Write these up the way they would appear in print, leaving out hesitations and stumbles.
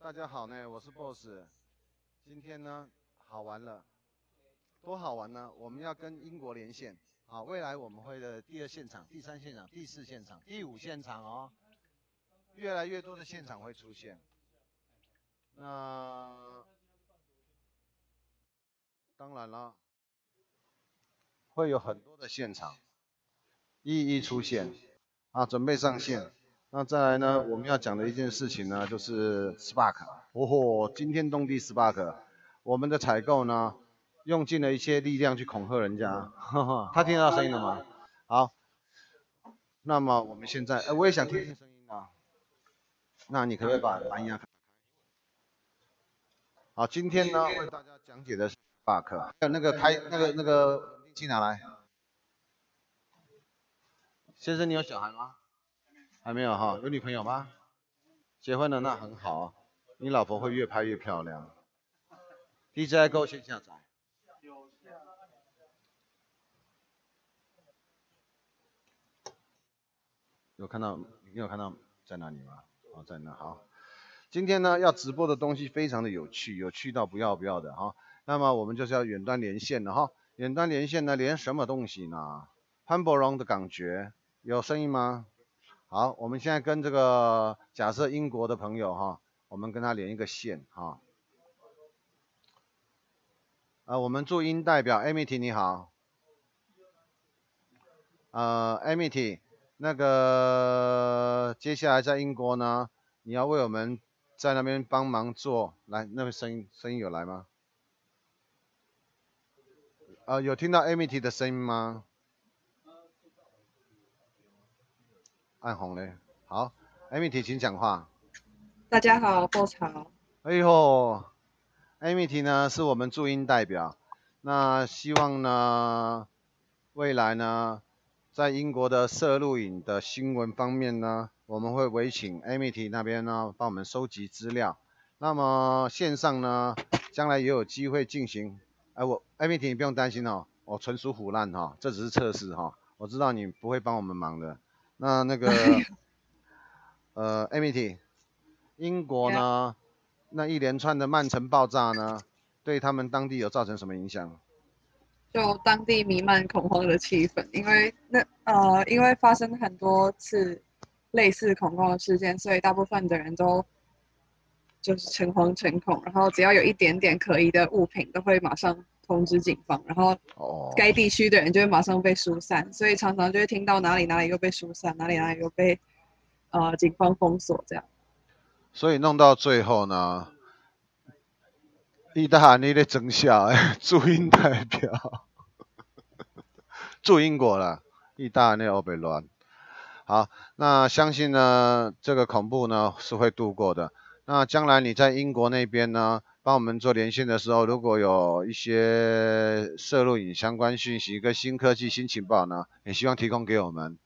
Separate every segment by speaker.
Speaker 1: 大家好呢，我是 Boss。今天呢，好玩了，多好玩呢！我们要跟英国连线，好，未来我们会的第二现场、第三现场、第四现场、第五现场哦，越来越多的现场会出现。那当然了，会有很多的现场一一出现，啊，准备上线。那再来呢，我们要讲的一件事情呢，就是 Spark。哦吼，惊天动地 Spark， 我们的采购呢，用尽了一些力量去恐吓人家。哈哈，他听得到声音了吗？好，那么我们现在，我也想听听声音啊。那你可不可以把蓝牙？好，今天呢，为大家讲解的是 Spark。还有那个稳定器拿来。先生，你有小孩吗？还没有哈，有女朋友吗？结婚了那很好，你老婆会越拍越漂亮。DJI Go 先下载。你有看到在哪里吗？哦，在那好。今天呢要直播的东西非常的有趣，有趣到不要的哈。那么我们就是要远端连线了哈。远端连线呢，连什么东西呢？潘伯荣的感觉有声音吗？好，我们现在跟这个假设英国的朋友哈，我们跟他连一个线哈。我们驻英代表 Amity 你好。Amity， 那个接下来在英国呢，你要为我们在那边帮忙做，来，那边声音有来吗？有听到 Amity 的声音吗？暗红嘞，好 ，Amity 请讲话。
Speaker 2: 大家好，Boss 好。
Speaker 1: 哎呦，Amity 呢是我们驻英代表，那希望呢未来呢在英国的摄录影的新闻方面呢，我们会委请 Amity 那边呢帮我们收集资料。那么线上呢，将来也有机会进行。Amity 你不用担心哦，我纯属唬烂哈，这只是测试哈，我知道你不会帮我们忙的。那个Amity， 英国呢那一连串的曼城爆炸呢，对他们当地有造成什么影响？
Speaker 2: 就当地弥漫恐慌的气氛，因为发生很多次类似恐慌的事件，所以大部分的人都就是诚惶诚恐，然后只要有一点点可疑的物品，都会马上通知警方，然后该地区的人就会马上被疏散，所以常常就会听到哪里又被疏散，哪里又被警方封锁这样。
Speaker 1: 所以弄到最后呢，意大利的真相，驻英代表，驻英国了，意大利欧北乱。好，那相信呢，这个恐怖呢是会度过的。那将来你在英国那边呢，帮我们做连线的时候，如果有一些摄录影相关讯息跟新科技、新情报呢，也希望提供给我们。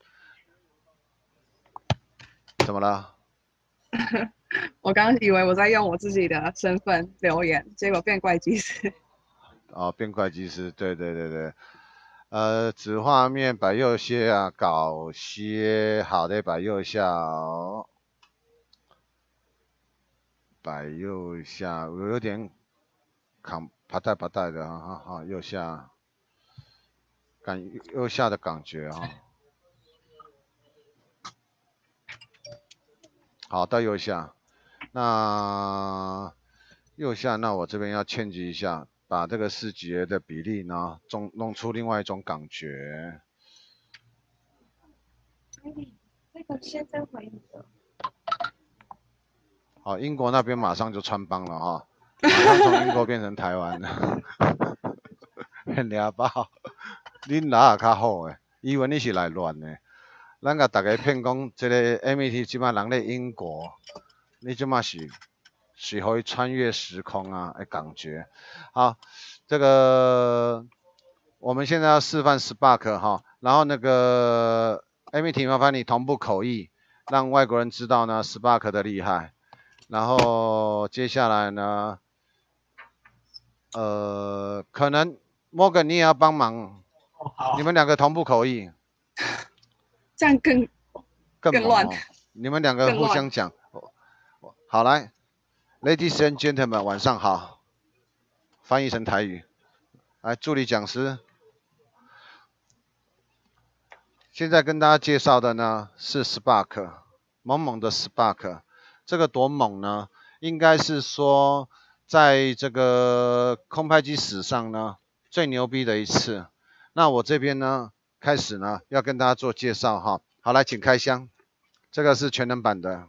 Speaker 1: 怎么了？
Speaker 2: 我刚以为我在用我自己的身份留言，结果变怪技师。
Speaker 1: 变怪技师，对。子画面摆右下，搞些好的摆右下哦，摆右下，我有点啪嗒的哈，右下，右下的感觉哈。好，到右下，那右下，那我这边要迁移一下，把这个视觉的比例呢，弄出另外一种感觉。
Speaker 2: 那个先生回你的。
Speaker 1: 好，英国那边马上就穿帮了哈，马上从英国变成台湾了，很俩爆，恁哪也较好诶，以为你是来乱的，咱甲大家骗讲，这个 MET 即摆人咧英国，你即摆是可以穿越时空啊的感觉。好，这个我们现在要示范 Spark 哈，然后那个 MET 麻烦你同步口译，让外国人知道呢 Spark 的厉害。然后接下来呢，可能 Morgan 你也要帮忙，你们两个同步口译，
Speaker 2: 这样更乱。
Speaker 1: 你们两个互相讲，好来 Ladies and gentlemen，晚上好。翻译成台语，来助理讲师。现在跟大家介绍的呢是 Spark， 猛猛的 Spark。这个多猛呢？应该是说，在这个空拍机史上呢最牛逼的一次。那我这边呢开始呢要跟大家做介绍哈。好，来请开箱。这个是全能版的。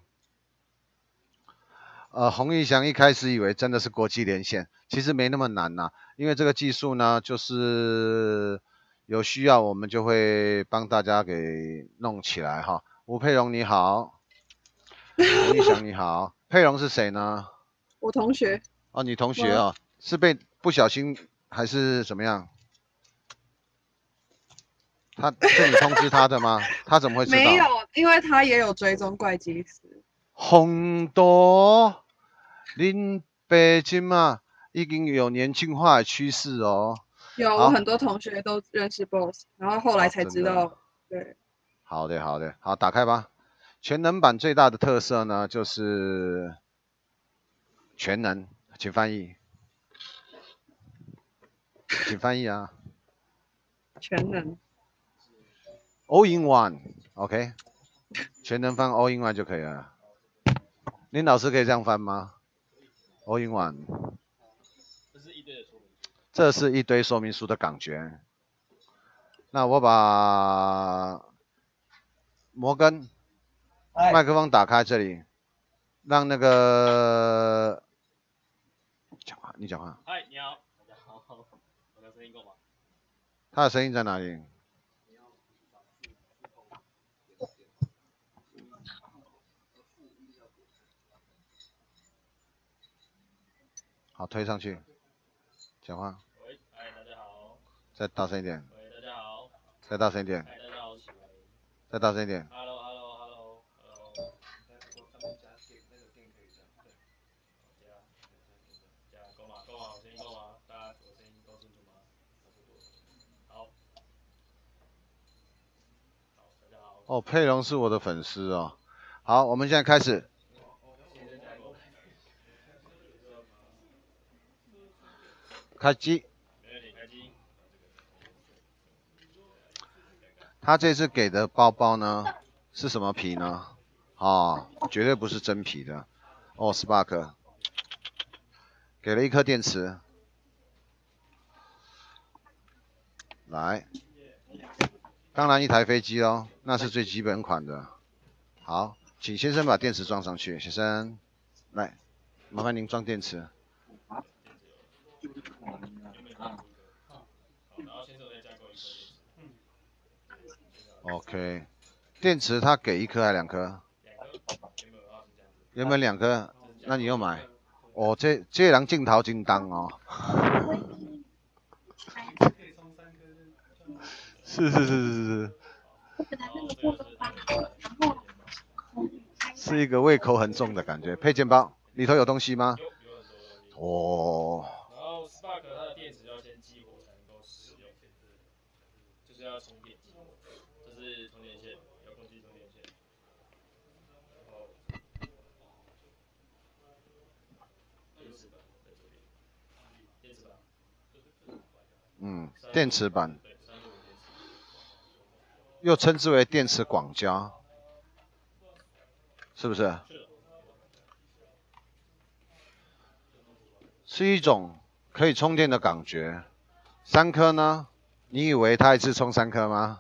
Speaker 1: 洪义祥一开始以为真的是国际连线，其实没那么难呐、因为这个技术呢，就是有需要我们就会帮大家给弄起来哈。吴佩荣你好，洪义祥你好，佩荣是谁呢？
Speaker 2: 我同学。
Speaker 1: 哦，你同学哦，是被不小心还是怎么样？是你通知他的吗？他怎么会知道？
Speaker 2: 没有，因为他也有追踪怪机师。
Speaker 1: 洪多，恁北京嘛，已经有年轻化的趋势哦。
Speaker 2: 有，我很多同学都认识 BOSS， 然后后来才知道。对。
Speaker 1: 好的，好的，好，打开吧。全能版最大的特色呢，就是全能，请翻译，请翻译啊。
Speaker 2: 全能。
Speaker 1: All in one，OK，、全能翻 All in one 就可以了。林老师可以这样翻吗 ？All in one。这是一堆说明书的感觉。那我把摩根麦克风打开这里，让那个讲话，你讲话。
Speaker 3: 嗨，你好，大家好，我的声音够吗？
Speaker 1: 他的声音在哪里？好，推上去，讲话。
Speaker 3: 喂，嗨，大家好。
Speaker 1: 再大声一点。
Speaker 3: 喂，大家好。
Speaker 1: 再大声一点。
Speaker 3: 嗨，大家好，起来。
Speaker 1: 再大声一点。
Speaker 3: Hello。这样够吗？够吗？我声音够吗？大家我声音够清楚吗？好。好，大家好。
Speaker 1: 哦，佩蓉是我的粉丝哦。好，我们现在开始。开机。
Speaker 3: 开机。
Speaker 1: 他这次给的包包呢是什么皮呢？哦，绝对不是真皮的。哦 ，Spark 给了一颗电池。来，当然一台飞机哦，那是最基本款的。好，请先生把电池装上去，先生，来，麻烦您装电池。OK， 电池他给一颗还是两颗？原本两颗，那你又买？哦，这人镜头真重哦。是，是一个胃口很重的感觉。配件包里头有东西吗？哦。
Speaker 3: 然后 Spark 它的电池要先激活才能够使用，就是要充电。这是充电线，遥控器充电线。然后电池板在这边，电池板。
Speaker 1: 电池板，又称之为电池广胶，是不是？是一种可以充电的感觉。3颗呢？你以为它一次充3颗吗？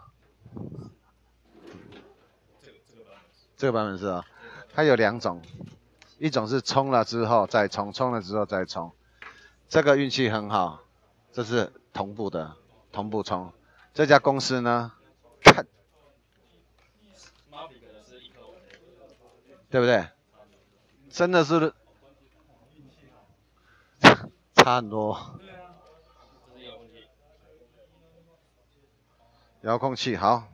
Speaker 1: 这个版本是啊，它有2种，一种是充了之后再充，充了之后再充。这个运气很好，这是同步的，同步充。这家公司呢，看，对不对？真的是差很多。遥控器好，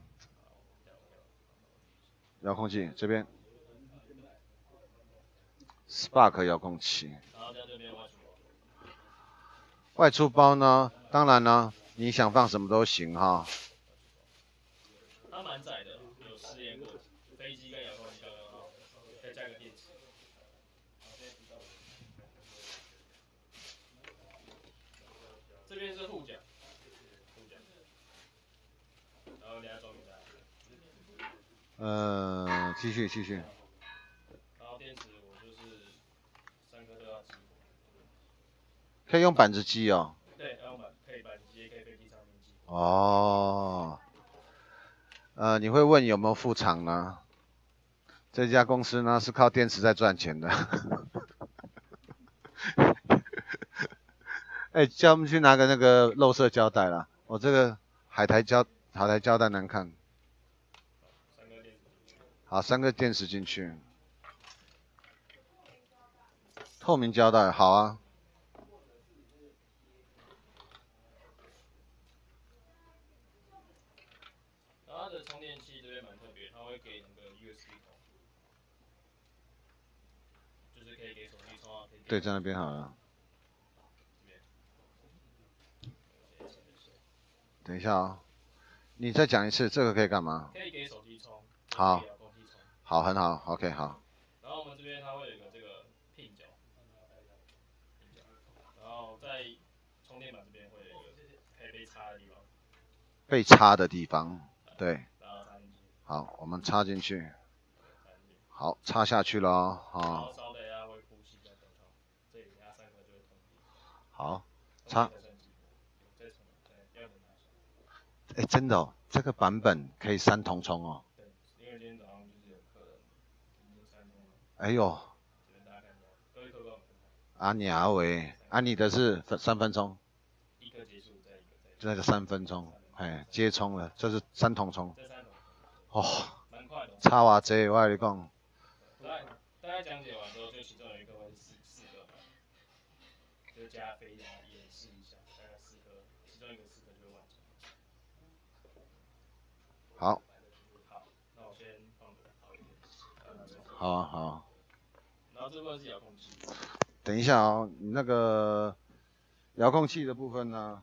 Speaker 1: 遥控器这边 ，Spark 遥控器。外出包呢，当然呢，你想放什么都行哈。
Speaker 3: 它蛮窄的，有试验过，飞机跟遥控器刚刚好，再加个电池。
Speaker 1: 继续。
Speaker 3: 然后电池我就是3颗都要激活。
Speaker 1: 可以用板子机哦。
Speaker 3: 对，要用可以板子机，也可以飞机上面激活。
Speaker 1: 哦。你会问有没有副厂呢？这家公司呢是靠电池在赚钱的。哎，叫我们去拿个那个肉色胶带啦。我这个海苔胶带难看。好，3个电池进去。透明胶带，好啊。
Speaker 3: 然后它的充电器这边蛮特别，它会给那个 USB 口，就是可以给手机充啊。
Speaker 1: 对，在那边好了。等一下啊，你再讲一次，这个可以干嘛？
Speaker 3: 可以给手机充。
Speaker 1: 好。好，很好 ，OK， 好。
Speaker 3: 然后我们这边它会有一个这个pin角，然后在充电板这边会有一个可以被插的地方。
Speaker 1: 被插的地方，对。好，我们插进去。好，插下去了哦。好。
Speaker 3: 稍等一下会呼吸再等它，这里压3颗就会通电。
Speaker 1: 好，插。哎，真的哦，这个版本可以3同充哦。
Speaker 3: 对，因为今天早上就是有客人已经3通了。
Speaker 1: 哎呦。
Speaker 3: 这边大家看一下，各位客官。
Speaker 1: 啊娘喂，你的是3分钟。
Speaker 3: 一颗结束再一个。
Speaker 1: 那个3分钟，哎，接充了，这是3同充。哦。
Speaker 3: 蛮快的。
Speaker 1: 差偌济，我跟你讲。
Speaker 3: 大概讲解完之后，就其中有一个会4个，就加飞也试一下，大概4颗，其中一个4颗就会完成。
Speaker 1: 好。
Speaker 3: 好，那我先放着好一点。
Speaker 1: 好啊，好。
Speaker 3: 然后这部分是遥控器。
Speaker 1: 等一下哦，你那个遥控器的部分呢，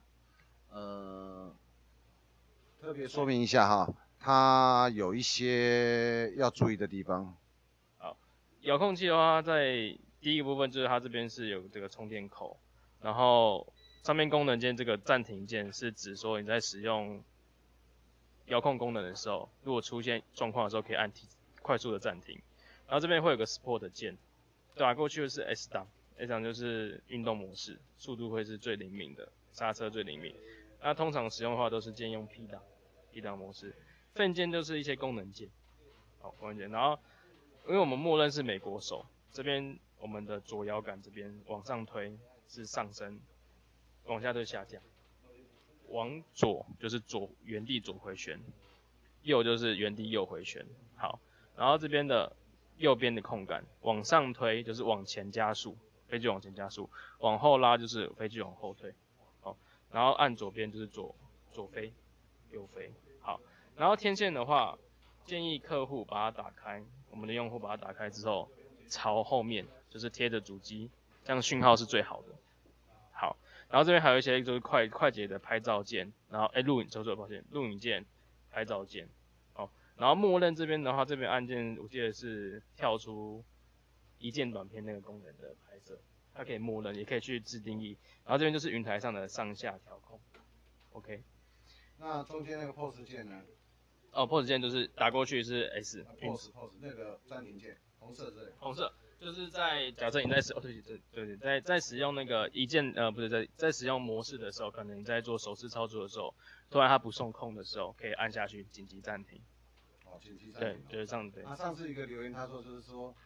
Speaker 1: 特别说明一下哈，它有一些要注意的地方。
Speaker 3: 好，遥控器的话，在第一个部分就是它这边是有这个充电口，然后上面功能键这个暂停键是指说你在使用遥控功能的时候，如果出现状况的时候可以按快速的暂停。然后这边会有个 Sport 键，打过去的是 S 档，S 档就是运动模式，速度会是最灵敏的，刹车最灵敏。那通常使用的话都是建议用 P 档模式。分键就是一些功能键，好，功能键。然后因为我们默认是美国手，这边我们的左摇杆这边往上推是上升，往下推下降。往左就是原地左回旋，右就是原地右回旋。好，然后这边的右边的控杆往上推就是往前加速，飞机往前加速；往后拉就是飞机往后退。好，然后按左边就是左飞，右飞。好，然后天线的话，建议客户把它打开，我们的用户把它打开之后，朝后面就是贴着主机，这样讯号是最好的。好。然后这边还有一些就是快捷的拍照键，然后录影键、拍照键，哦，然后默认这边的话，这边按键我记得是跳出一键短片那个功能的拍摄，它可以默认，也可以去自定义。然后这边就是云台上的上下调控 ，OK。
Speaker 1: 那中间那个 POS 键呢？
Speaker 3: 哦 ，POS 键就是打过去是 S，POS
Speaker 1: 那个暂停键，红色之类。
Speaker 3: 红色。就是在假设你在使用那个在使用模式的时候，可能你在做手势操作的时候，突然它不受控的时候，可以按下去紧急暂停。
Speaker 1: 哦，紧急暂停。
Speaker 3: 对，就是这样。对。
Speaker 1: 上次一个留言他说就是说，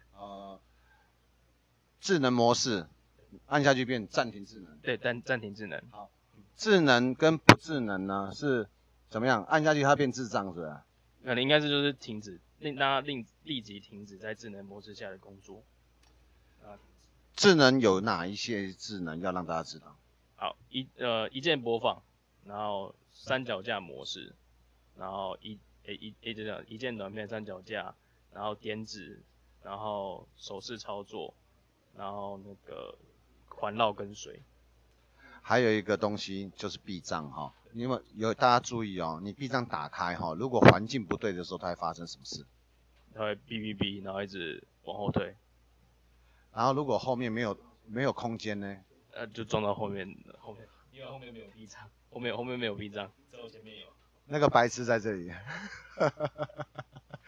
Speaker 1: 智能模式按下去变暂停智能。
Speaker 3: 对，暂停智能。
Speaker 1: 好，智能跟不智能呢是怎么样？按下去它变智障是吧？
Speaker 3: 可能应该是就是停止，让它立即停止在智能模式下的工作。
Speaker 1: 智能有哪一些智能要让大家知道？
Speaker 3: 好，一键播放，然后三脚架模式，然后一键短片三脚架，然后点指，然后手势操作，然后那个环绕跟随。
Speaker 1: 还有一个东西就是避障哈，因为大家注意哦，你避障打开哈，如果环境不对的时候，它会发生什么事？
Speaker 3: 它会哔哔哔，然后一直往后退。
Speaker 1: 然后如果后面没有空间呢？
Speaker 3: 就撞到后面，因为后面没有避障，后面没有避障，只有前面有。
Speaker 1: 那个白痴在这里。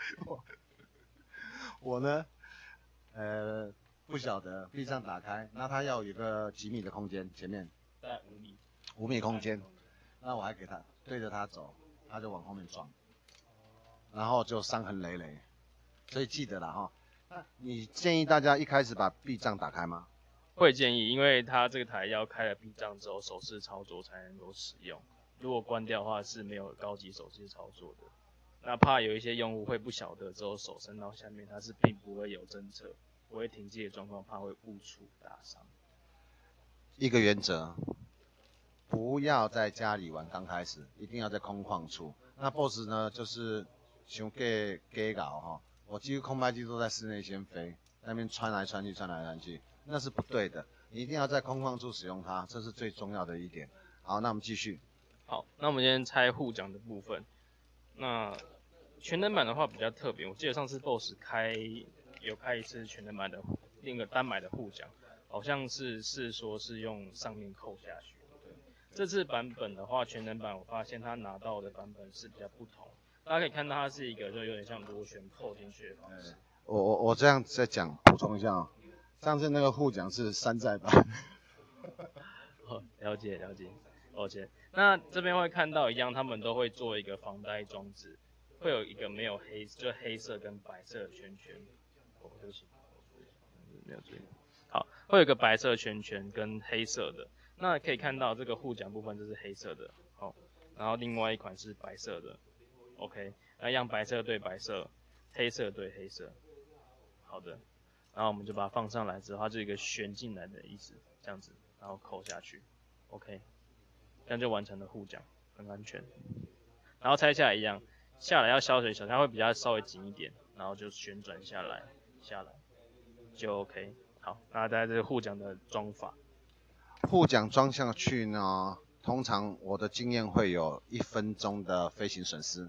Speaker 1: 我呢，不晓得，闭上打开，那它要有一个几米的空间，前面
Speaker 3: 在5米
Speaker 1: ，5米空间，那我还给它对着它走，它就往后面撞，然后就伤痕累累，所以记得了哈。那你建议大家一开始把避障打开吗？
Speaker 3: 会建议，因为它这个台要开了避障之后，手势操作才能够使用。如果关掉的话是没有高级手势操作的。那怕有一些用户会不晓得之后手伸到下面，它是并不会有侦测，不会停机的状况，怕会误触打伤。
Speaker 1: 一个原则，不要在家里玩，刚开始一定要在空旷处。那 BOSS 呢，就是想给搞哈，我几乎空拍机都在室内先飞，那边穿来穿去，穿来穿去，那是不对的。你一定要在空旷处使用它，这是最重要的一点。好，那我们继续。
Speaker 3: 好，那我们今天拆护桨的部分。那全能版的话比较特别，我记得上次 BOSS 有开一次全能版的另一个单买的护桨，好像是说是用上面扣下去。对，这次版本的话，全能版我发现它拿到的版本是比较不同，大家可以看到它是一个就有点像螺旋扣进去的方式。
Speaker 1: 我这样再讲补充一下哦，上次那个护桨是山寨版。
Speaker 3: 了解。OK， 那这边会看到一样，他们都会做一个防呆装置，会有一个没有就黑色跟白色的圈圈。对不起，没有注意。好，会有一个白色圈圈跟黑色的。那可以看到这个护桨部分就是黑色的，然后另外一款是白色的。OK， 那一样白色对白色，黑色对黑色。好的，然后我们就把它放上来之后，它就一个旋进来的意思，这样子，然后扣下去。OK。这样就完成了护桨，很安全。然后拆下来一样，下来要消水小，它会比较稍微紧一点，然后就旋转下来，就 OK。好，那大概这是护桨的装法。
Speaker 1: 护桨装下去呢，通常我的经验会有1分钟的飞行损失，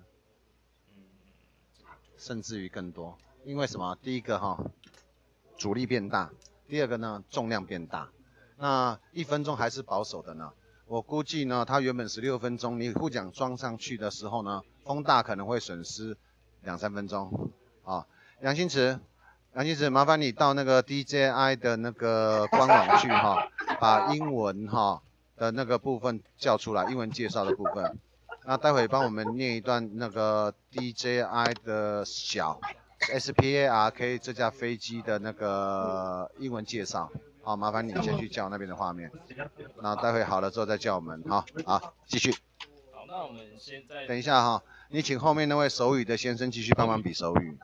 Speaker 1: 甚至于更多。因为什么？第一个阻力变大，第二个呢重量变大。那1分钟还是保守的呢。我估计呢，它原本16分钟，你护桨装上去的时候呢，风大可能会损失2-3分钟。杨新池，麻烦你到那个 DJI 的那个官网去把英文的那个部分叫出来，英文介绍的部分。那待会帮我们念一段那个 DJI 的小 SPARK 这架飞机的那个英文介绍。好，麻烦你先去叫那边的画面，那待会好了之后再叫我们。好，继续。
Speaker 3: 好，那我们现在
Speaker 1: 等一下你请后面那位手语的先生继续帮忙比手语。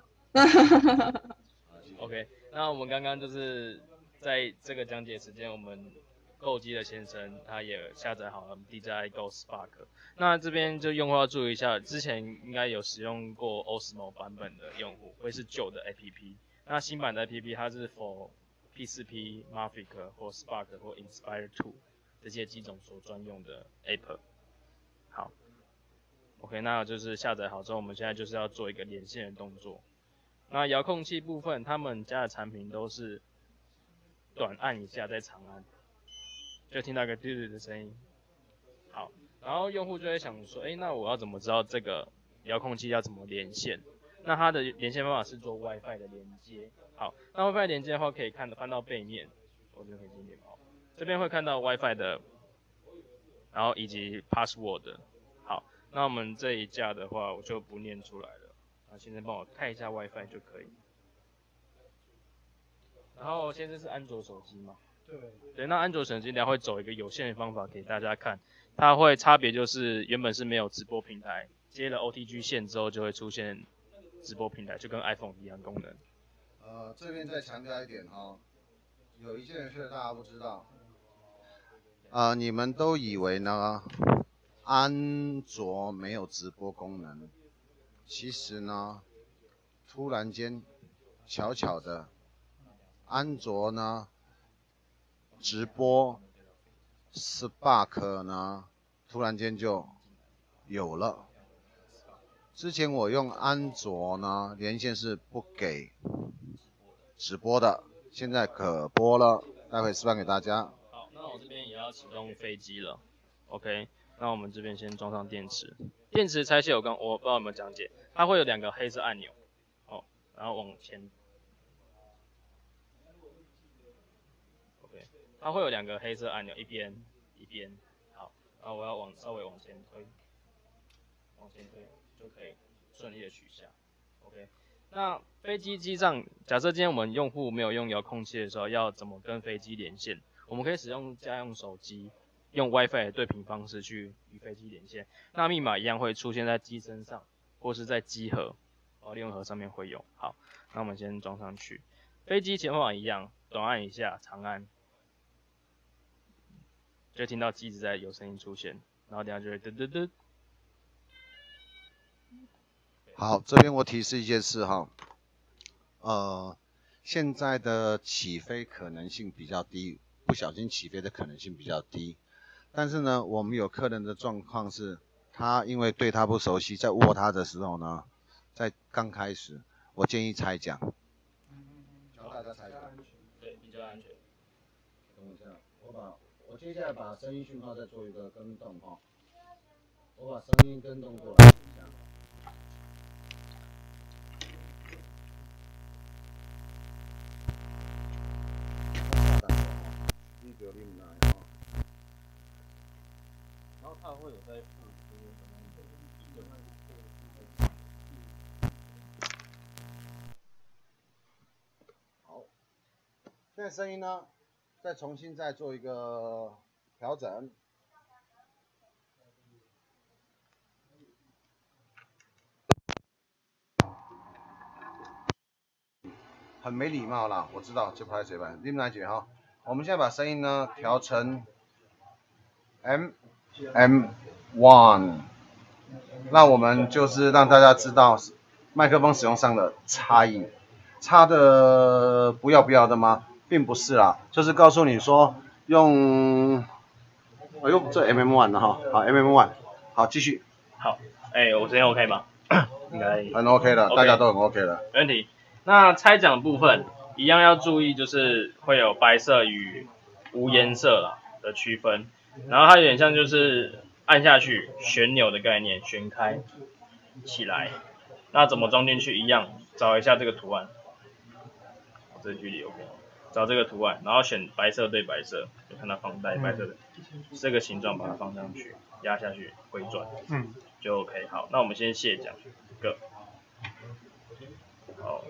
Speaker 3: OK， 那我们刚刚就是在这个讲解时间，我们购机的先生他也下载好了 DJI Go Spark。那这边就用户要注意一下，之前应该有使用过 Osmo 版本的用户，会是旧的 APP。那新版的 APP 它是 for P4P、Mavic 或 Spark 或 Inspire 2这些机种所专用的 App。好 ，OK， 那就是下载好之后，我们现在就是要做一个连线的动作。那遥控器部分，他们家的产品都是短按一下再长按，就听到一个嘟嘟的声音。好，然后用户就会想说，那我要怎么知道这个遥控器要怎么连线？那它的连线方法是做 WiFi 的连接。好，那 WiFi 连接的话，可以翻到背面，我这边可以近一点这边会看到 WiFi 的，然后以及 password。好，那我们这一架的话，我就不念出来了。先生帮我开一下 WiFi 就可以。然后现在是安卓手机嘛？对，那安卓手机它会走一个有限的方法给大家看，它会差别就是原本是没有直播平台，接了 OTG 线之后就会出现直播平台，就跟 iPhone 一样功能。
Speaker 1: 这边再强调一点有一件事大家不知道，你们都以为呢安卓没有直播功能，其实呢突然间巧巧的安卓呢直播 Spark 呢突然间就有了。之前我用安卓呢连线是不给直播的，现在可播了，待会示范给大家。
Speaker 3: 好，那我这边也要启动飞机了 ，OK， 那我们这边先装上电池。电池拆卸我不知道有没有讲解，它会有2个黑色按钮， 然后往前。OK， 它会有2个黑色按钮，一边。好，然后我要稍微往前推就可以顺利的取下。OK， 那飞机机上，假设今天我们用户没有用遥控器的时候，要怎么跟飞机连线？我们可以使用家用手机，用 WiFi 的对频方式去与飞机连线。那密码一样会出现在机身上，或是在机盒，利用盒上面会有。好，那我们先装上去。飞机前后码一样，短按一下，长按，就会听到机子在有声音出现，然后等下就会嘚嘚嘚。
Speaker 1: 好，这边我提示一件事哈，现在的起飞可能性比较低，不小心起飞的可能性比较低。但是呢，我们有客人的状况是，他因为对他不熟悉，在握它的时候呢，在刚开始，我建议拆桨，教大家拆桨，
Speaker 3: 对，比较安全。
Speaker 1: 等我一下，我接下来把声音讯号再做一个跟动哈，我把声音跟动过来一下。
Speaker 3: 然后它会有在附
Speaker 1: 好，现在声音呢，再重新再做一个调整。很没礼貌啦，我知道，就拍水板，你们来解哈。我们现在把声音呢调成 M1，那我们就是让大家知道麦克风使用上的差异。差的不要的吗？并不是啦，就是告诉你说用，哎呦，这 MM1 了哈，好 MM1，好继续。
Speaker 3: 好，我声音 OK 吗？应该
Speaker 1: 很 OK 的， 大家都很 OK 的。
Speaker 3: 没问题。那拆桨的部分一样要注意，就是会有白色与无颜色啦的区分。然后它有点像就是按下去旋钮的概念，旋开起来。那怎么装进去一样，找一下这个图案，这距离 OK， 找这个图案，然后选白色对白色，就看它放在白色的这个形状，把它放上去，压下去回转，就 OK。好，那我们先卸桨，Go。好，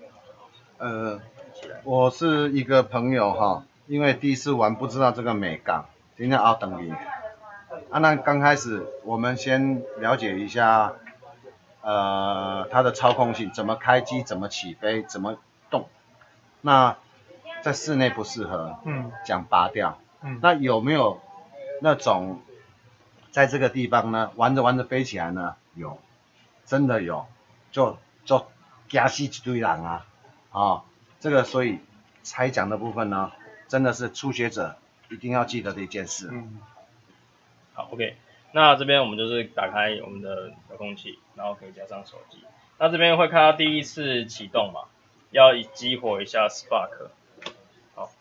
Speaker 1: 我是一个朋友哈，因为第一次玩不知道这个美感，今天要等你。那刚开始我们先了解一下，它的操控性，怎么开机，怎么起飞，怎么动。那在室内不适合，桨拔掉。那有没有那种在这个地方呢，玩着飞起来呢？有，真的有，就惊死一堆人啊！这个所以拆桨的部分呢，真的是初学者一定要记得的一件事。
Speaker 3: 好 ，OK， 那这边我们就是打开我们的遥控器，然后可以加上手机。那这边会看到第一次启动嘛，要激活一下 Spark。好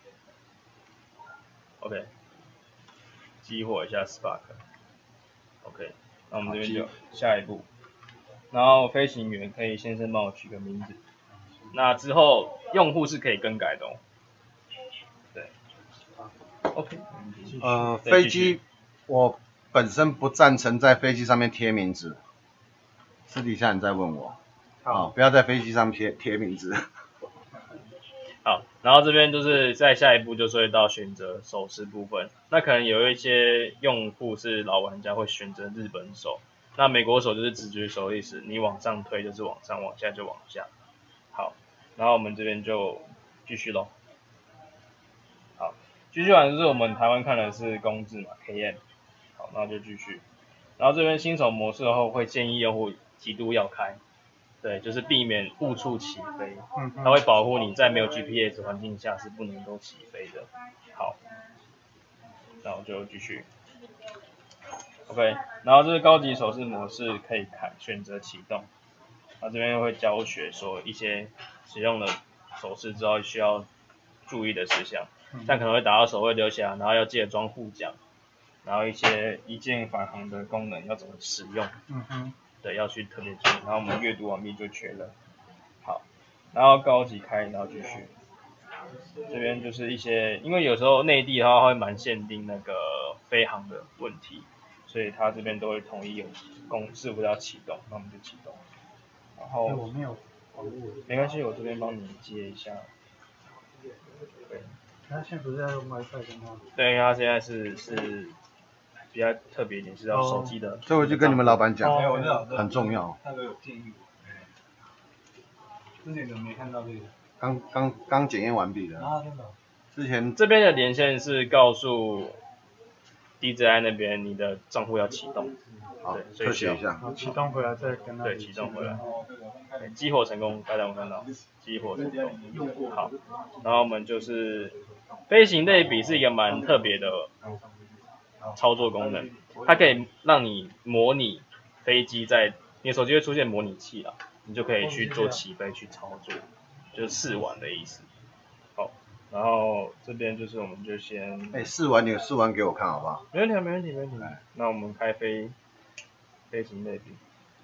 Speaker 3: ，OK， 激活一下 Spark。OK， 那我们这边就下一步。然后飞行员可以先生帮我取个名字。那之后用户是可以更改的哦。对 ，OK。
Speaker 1: 飞机我本身不赞成在飞机上面贴名字，私底下你再问我。好，不要在飞机上贴名字。
Speaker 3: 好，然后这边就是在下一步就是会到选择手势部分。那可能有一些用户是老玩家会选择日本手，那美国手就是直觉手的意思，你往上推就是往上，往下就往下。好，然后我们这边就继续咯。好，继续完就是我们台湾看的是公制嘛 ，KM。好，那就继续。然后这边新手模式的话，会建议用户极度要开，对，就是避免误触起飞，它会保护你在没有 GPS 环境下是不能够起飞的。好，然后就继续。OK， 然后这是高级手势模式，可以选择启动。那这边会教学说一些使用的手势之后需要注意的事项，但可能会打到手会流血，然后要记得装护桨，然后一些一键返航的功能要怎么使用，对，要去特别注意。然后我们阅读完毕就确认。好， 然后高级开，然后继续。这边就是一些，因为有时候内地的话会蛮限定那个飞航的问题，所以他这边都会统一有师傅要启动，那我们就启动。然后
Speaker 4: 我没有网络，
Speaker 3: 没关系，我这边帮你接一下。对。
Speaker 4: 他现在不是在用 WiFi 的吗？
Speaker 3: 对，他现在是比较特别一点，是要手机的。
Speaker 1: 这回去跟你们老板讲，
Speaker 4: 我知道，
Speaker 1: 很重要。
Speaker 4: 那个有建议我，之前怎么没看到这个？
Speaker 1: 刚检验完毕的。
Speaker 4: 啊，真的。
Speaker 1: 之前
Speaker 3: 这边的连线是告诉 DJI 那边你的账户要启动。
Speaker 1: 好，
Speaker 3: 对，
Speaker 1: 特写一下。
Speaker 4: 启动回来再跟他。
Speaker 3: 对，启动回来。激活成功，大家有看到？激活成功。好，然后我们就是飞行类比是一个蛮特别的操作功能，它可以让你模拟飞机在你的手机会出现模拟器啦，你就可以去做起飞去操作，就是试玩的意思。好，然后这边就是我们就先
Speaker 1: 试玩你试玩给我看好不好？
Speaker 3: 没问题，没问题，没问题。那我们开飞行类比。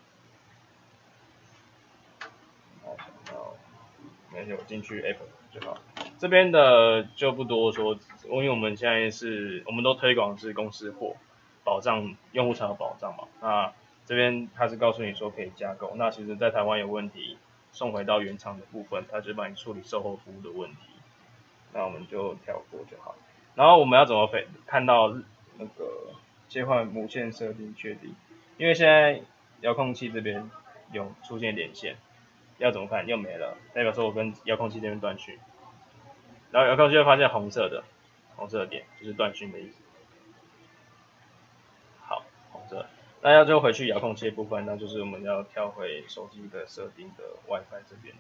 Speaker 3: 没事，我进去 App 就好。这边的就不多说，因为我们现在我们都推广是公司货，保障用户才有保障嘛。那这边它是告诉你说可以加购，那其实在台湾有问题，送回到原厂的部分，它就帮你处理售后服务的问题。那我们就跳过就好。然后我们要怎么看到那个切换母线设定确定？因为现在遥控器这边有出现连线。要怎么看？又没了，代表说我跟遥控器这边断讯，然后遥控器会发现红色的点，就是断讯的意思。好，红色。那要就回去遥控器的部分，那就是我们要跳回手机的设定的 WiFi 这边。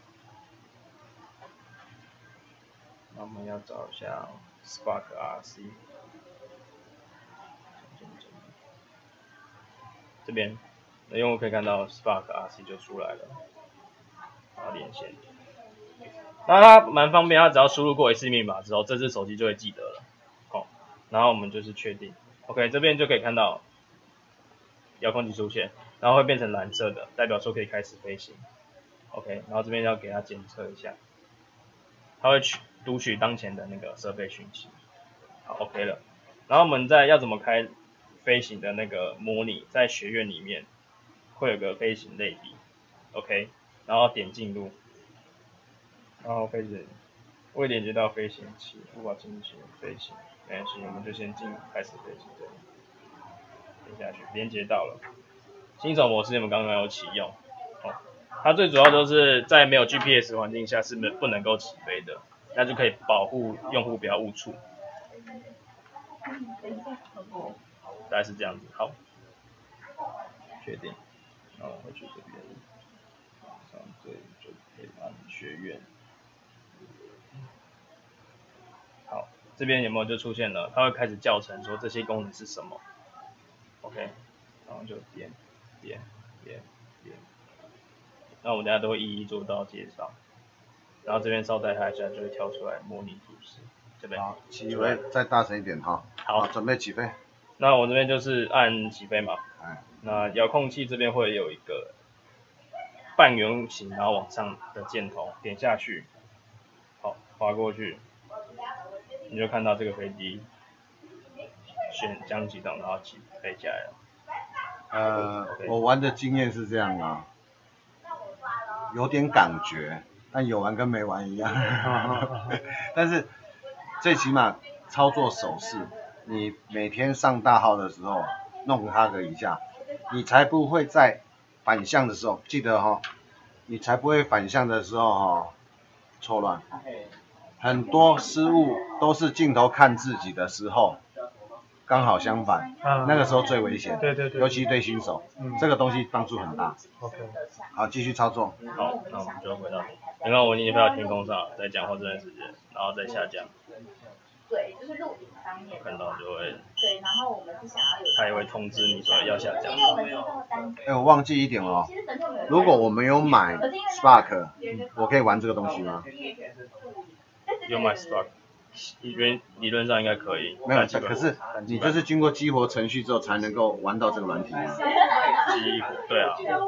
Speaker 3: 那我们要找一下 Spark RC， 这边，那用户可以看到 Spark RC 就出来了。然后连线，那它蛮方便，它只要输入过一次密码之后，这只手机就会记得了。好，然后我们就是确定 ，OK， 这边就可以看到遥控器出现，然后会变成蓝色的，代表说可以开始飞行。OK， 然后这边要给它检测一下，它会读取当前的那个设备讯息。好 ，OK 了。然后我们要怎么开飞行的那个模拟，在学院里面会有个飞行类比 ，OK。然后点进入，然后飞行未连接到飞行器，无法进行飞行，没关系，我们就先开始飞行这里，点下去，连接到了。新手模式我们刚刚有启用，它最主要就是在没有 GPS 环境下是不能够起飞的，那就可以保护用户不要误触。大概是这样子，好，确定，然后回去这边。对，就可以按学院。好，这边有没有就出现了？它会开始教程说这些功能是什么 ？OK， 然后就点。那我们等下都会一一做到介绍。然后这边稍待它一下，就会跳出来模拟图示。这边
Speaker 1: 好，起飞，再大声一点哈。好，准备起飞。
Speaker 3: 那我这边就是按起飞嘛。那遥控器这边会有一个半圆形，然后往上的箭头点下去，好，滑过去，你就看到这个飞机将启动，然后飞起来了。
Speaker 1: 我玩的经验是这样啊，有点感觉，但有玩跟没玩一样。但是最起码操作手势，你每天上大号的时候弄它个一下，你才不会在反向的时候，记得哈，你才不会反向的时候哈错乱。很多失误都是镜头看自己的时候，刚好相反，那个时候最危险。
Speaker 4: 对，
Speaker 1: 尤其对新手，这个东西帮助很大。
Speaker 4: OK，
Speaker 1: 好，继续操作。
Speaker 3: 好，那我们就回到，刚刚我已经飞到天空上，在讲话这段时间，然后再下降。
Speaker 5: 对，就是录影方面。
Speaker 3: 看到就会。
Speaker 5: 对，然后我们是想要有。
Speaker 3: 他也会通知你说要下降。
Speaker 1: 我忘记一点哦。如果我没有买 Spark， 我可以玩这个东西吗？
Speaker 3: 有买 Spark， 理论上应该可以。
Speaker 1: 没有，可是你就是经过激活程序之后才能够玩到这个软体吗？
Speaker 3: 激活，对啊。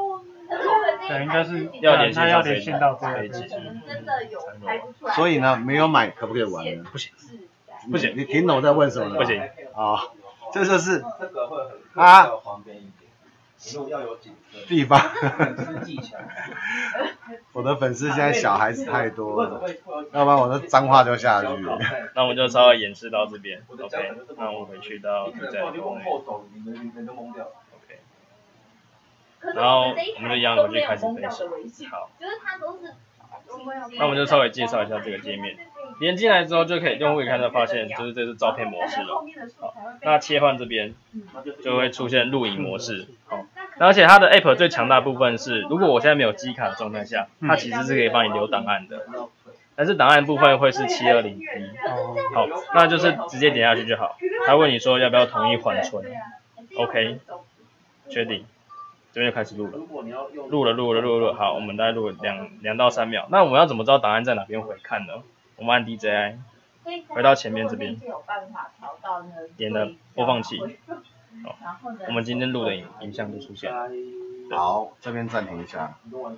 Speaker 4: 对，应该是
Speaker 3: 要连线
Speaker 4: 它要
Speaker 3: 到
Speaker 4: 连线到这
Speaker 3: 飞机
Speaker 4: 个飞机。
Speaker 5: 真的有拍不出来。
Speaker 1: 所以呢，没有买可不可以玩呢？
Speaker 3: 不行，
Speaker 1: 不行，你听懂我在问什么了？
Speaker 3: 不行
Speaker 1: 啊，这就是
Speaker 6: 这个会很
Speaker 1: 它
Speaker 6: 较方便一点，因为要有景色。
Speaker 1: 地方。
Speaker 6: 是技巧。
Speaker 1: 我的粉丝现在小孩子太多了，要不然我的脏话就下去了。
Speaker 3: 那我们就稍微演示到这边 ，OK， 那我回去到比赛
Speaker 6: 你往后走，你人就懵掉。
Speaker 3: OK， 然后我们就一样回去开始分析。好，
Speaker 5: 就是它都是。
Speaker 3: 那我们就稍微介绍一下这个界面。连进来之后就可以用户可以看到发现，就是这是照片模式了。好，那切换这边就会出现录影模式。好，而且它的 App 最强大的部分是，如果我现在没有机卡的状态下，它其实是可以帮你留档案的。但是档案部分会是 720P。好，那就是直接点下去就好。他问你说要不要同意缓存 ，OK， 确定。这边就开始录了，录了，好，我们大概录了2到3秒。那我们要怎么知道档案在哪边回看呢？我们按 DJI， 回到前面这边，点了播放器，好，我们今天录的影像就出现了。
Speaker 1: 好，这边暂停一下。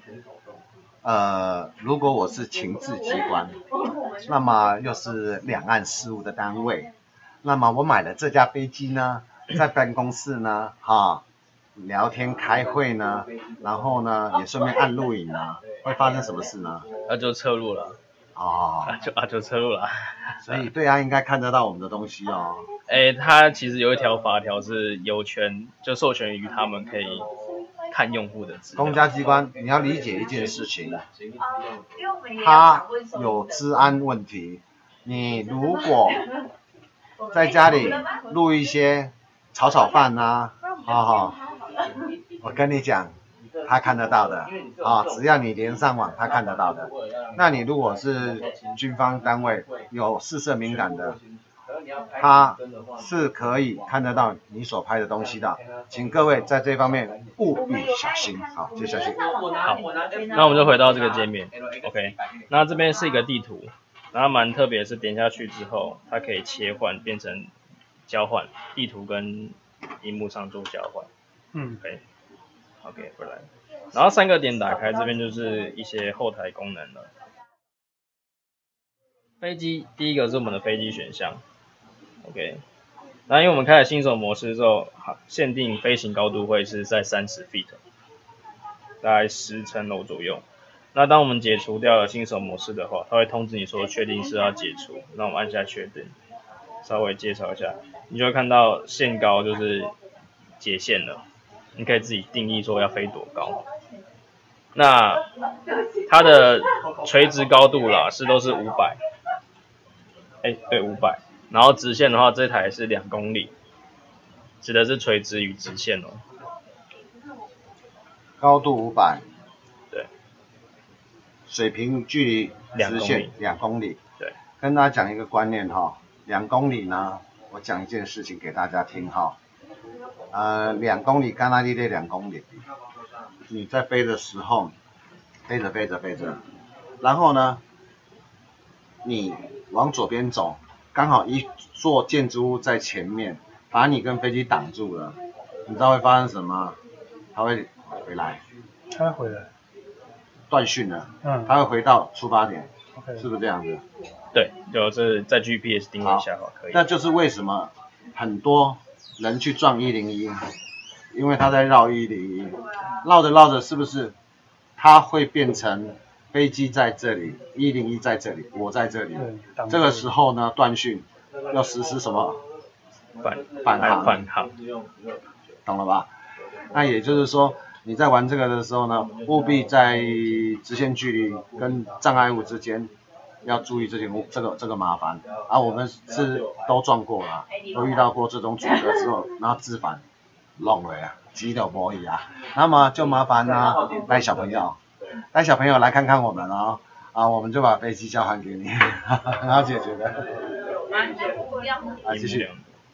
Speaker 1: 如果我是情治机关，那么又是两岸事务的单位，那么我买了这架飞机呢，在办公室呢，聊天开会呢，然后呢也顺便按录影呢，会发生什么事呢？
Speaker 3: 那就侧录了。就侧录了。
Speaker 1: 所以对岸应该看得到我们的东西哦。
Speaker 3: 它其实有一条法条是有权就授权于他们可以看用户的资料。
Speaker 1: 公家机关你要理解一件事情，它有治安问题。你如果在家里录一些炒饭啊，我跟你讲，他看得到的只要你连上网，他看得到的。那你如果是军方单位有试射敏感的，他是可以看得到你所拍的东西的，请各位在这方面务必小心。好，接下去。
Speaker 3: 好，那我们就回到这个界面 ，OK。那这边是一个地图，然后蛮特别是点下去之后，它可以切换变成交换地图跟荧幕上做交换。OK， 回来。然后3个点打开，这边就是一些后台功能了。飞机第一个是我们的飞机选项 ，OK。然后因为我们开了新手模式之后，限定飞行高度会是在30 feet， 大概10层楼左右。那当我们解除掉了新手模式的话，它会通知你说确定是要解除，那我们按下确定。稍微介绍一下，你就会看到限高就是解限了，你可以自己定义说要飞多高。那它的垂直高度啦都是500，对500，然后直线的话这台是2公里，指的是垂直与直线哦。
Speaker 1: 高度500，
Speaker 3: 对，
Speaker 1: 水平距离直线2公里，
Speaker 3: 对，
Speaker 1: 跟大家讲一个观念2公里呢，我讲一件事情给大家听2公里，刚才你这2公里，你在飞的时候，飞着，然后呢，你往左边走，刚好一座建筑物在前面，把你跟飞机挡住了，你知道会发生什么？它会回来，断讯了，它会回到出发点，是不是这样子？
Speaker 3: 对，就是在 GPS 定位下可以。
Speaker 1: 那就是为什么很多人去撞101，因为他在绕101，绕着是不是它会变成飞机在这里，101在这里，我在这里，这个时候呢断讯，要实施什么？返航，懂了吧？那也就是说你在玩这个的时候呢，务必在直线距离跟障碍物之间要注意这个麻烦我们是都撞过了，都遇到过这种阻隔之后，然后自返弄了呀，急都不已啊。那么就麻烦带小朋友来看看我们我们就把飞机交还给你，然后解决的。继续。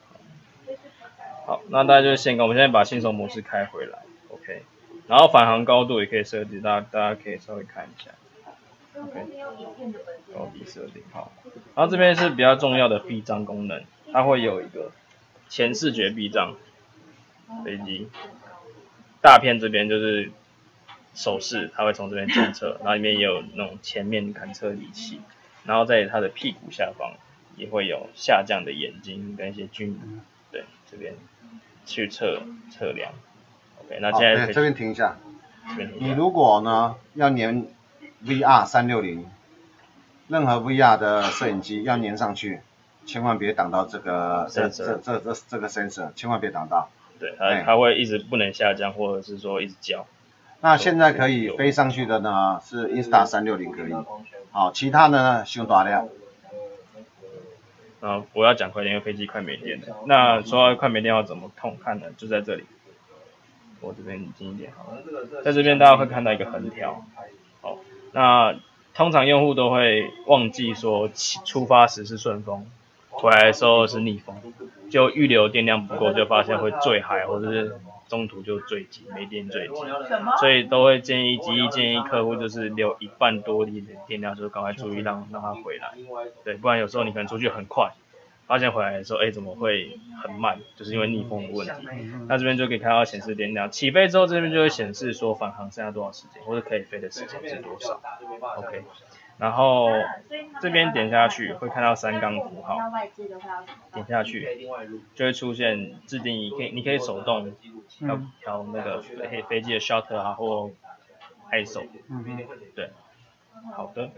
Speaker 3: 好，那大家就是限高，我们现在把新手模式开回来 ，OK。然后返航高度也可以设置，大家可以稍微看一下。OK， 高低设定好，然后这边是比较重要的避障功能，它会有一个前视觉避障，飞机大片这边就是手势，它会从这边侦测，然后里面也有那种前面感测仪器，然后在它的屁股下方也会有下降的眼睛跟一些均匀，对，这边去测量。OK， 那现在
Speaker 1: 这边停一下。
Speaker 3: 这边停一下。
Speaker 1: 你如果呢要粘 VR360，任何 VR 的摄影机要粘上去，千万别挡到这个这个 sensor， 千万别挡到。
Speaker 3: 对，它会一直不能下降，或者是说一直叫。
Speaker 1: 那现在可以飞上去的呢是 Insta360可以，好，其他的呢太大了。
Speaker 3: 我要讲快点，因为飞机快没电了。那说到快没电要怎么看呢？就在这里，我这边近一点好了，在这边大家会看到一个横条，好，那通常用户都会忘记说出发时是顺风，回来的时候是逆风，就预留电量不够，就发现会坠海，或者是中途就坠机，没电坠机，所以都会建议客户就是留一半多力的电量，就赶快注意让它回来，对，不然有时候你可能出去很快，发现回来的时候，怎么会很慢？就是因为逆风的问题。那这边就可以看到显示电量，起飞之后这边就会显示说返航剩下多少时间，或者可以飞的时间是多少。OK， 然后这边点下去会看到3缸符号，点下去就会出现自定义，你可以手动调那个飞机的 shutter 啊或 ISO。对，好的。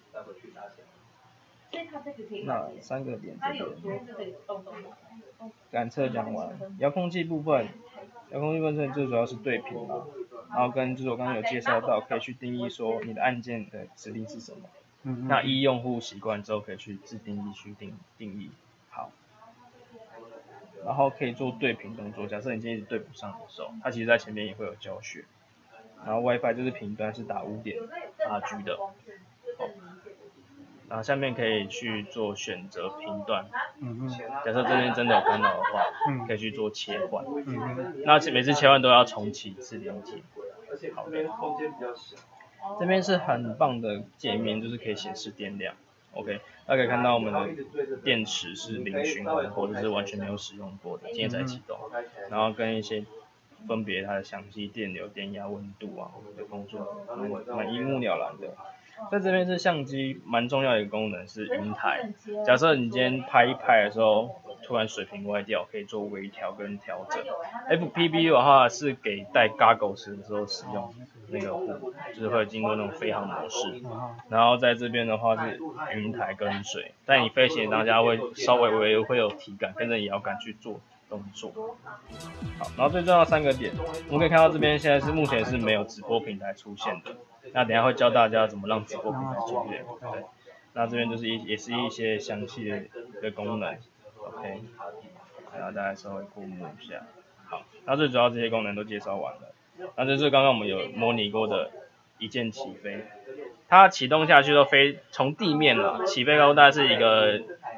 Speaker 3: 那3个点这边，感测讲完，遥控器部分最主要是对频嘛，然后跟就是我刚刚有介绍到，可以去定义说你的按键的指令是什么。那依用户习惯之后可以去自定义去定义。好，然后可以做对频动作，假设你今天一直对不上的时候，它其实在前面也会有教学。然后 WiFi 就是频端是打 5.8G 的。然后下面可以去做选择频段，假设这边真的有干扰的话，可以去做切换，那每次切换都要重启一次连接。好的，这边是很棒的界面，就是可以显示电量。OK， 大家可以看到我们的电池是零循环或者是完全没有使用过的，今天才启动，然后跟一些分别它的详细电流、电压、温度啊的工作，蛮一目了然的。在这边是相机蛮重要的一个功能是云台，假设你今天拍一拍的时候，突然水平歪掉，可以做微调跟调整。FPV 的话是给戴 goggles 的时候使用，那个就是会经过那种飞行模式。然后在这边的话是云台跟水，在你飞行的当下会稍微会有体感，跟着摇杆去做动作。好，然后最重要的3个点，我们可以看到这边现在目前是没有直播平台出现的。那等一下会教大家怎么让直播平台出现。对，那这边就是也是一些详细的功能。OK， 然后大家稍微过目一下。好，那最主要这些功能都介绍完了。那这是刚刚我们有模拟过的一键起飞，它启动下去都飞从地面了，起飞高度大概是一个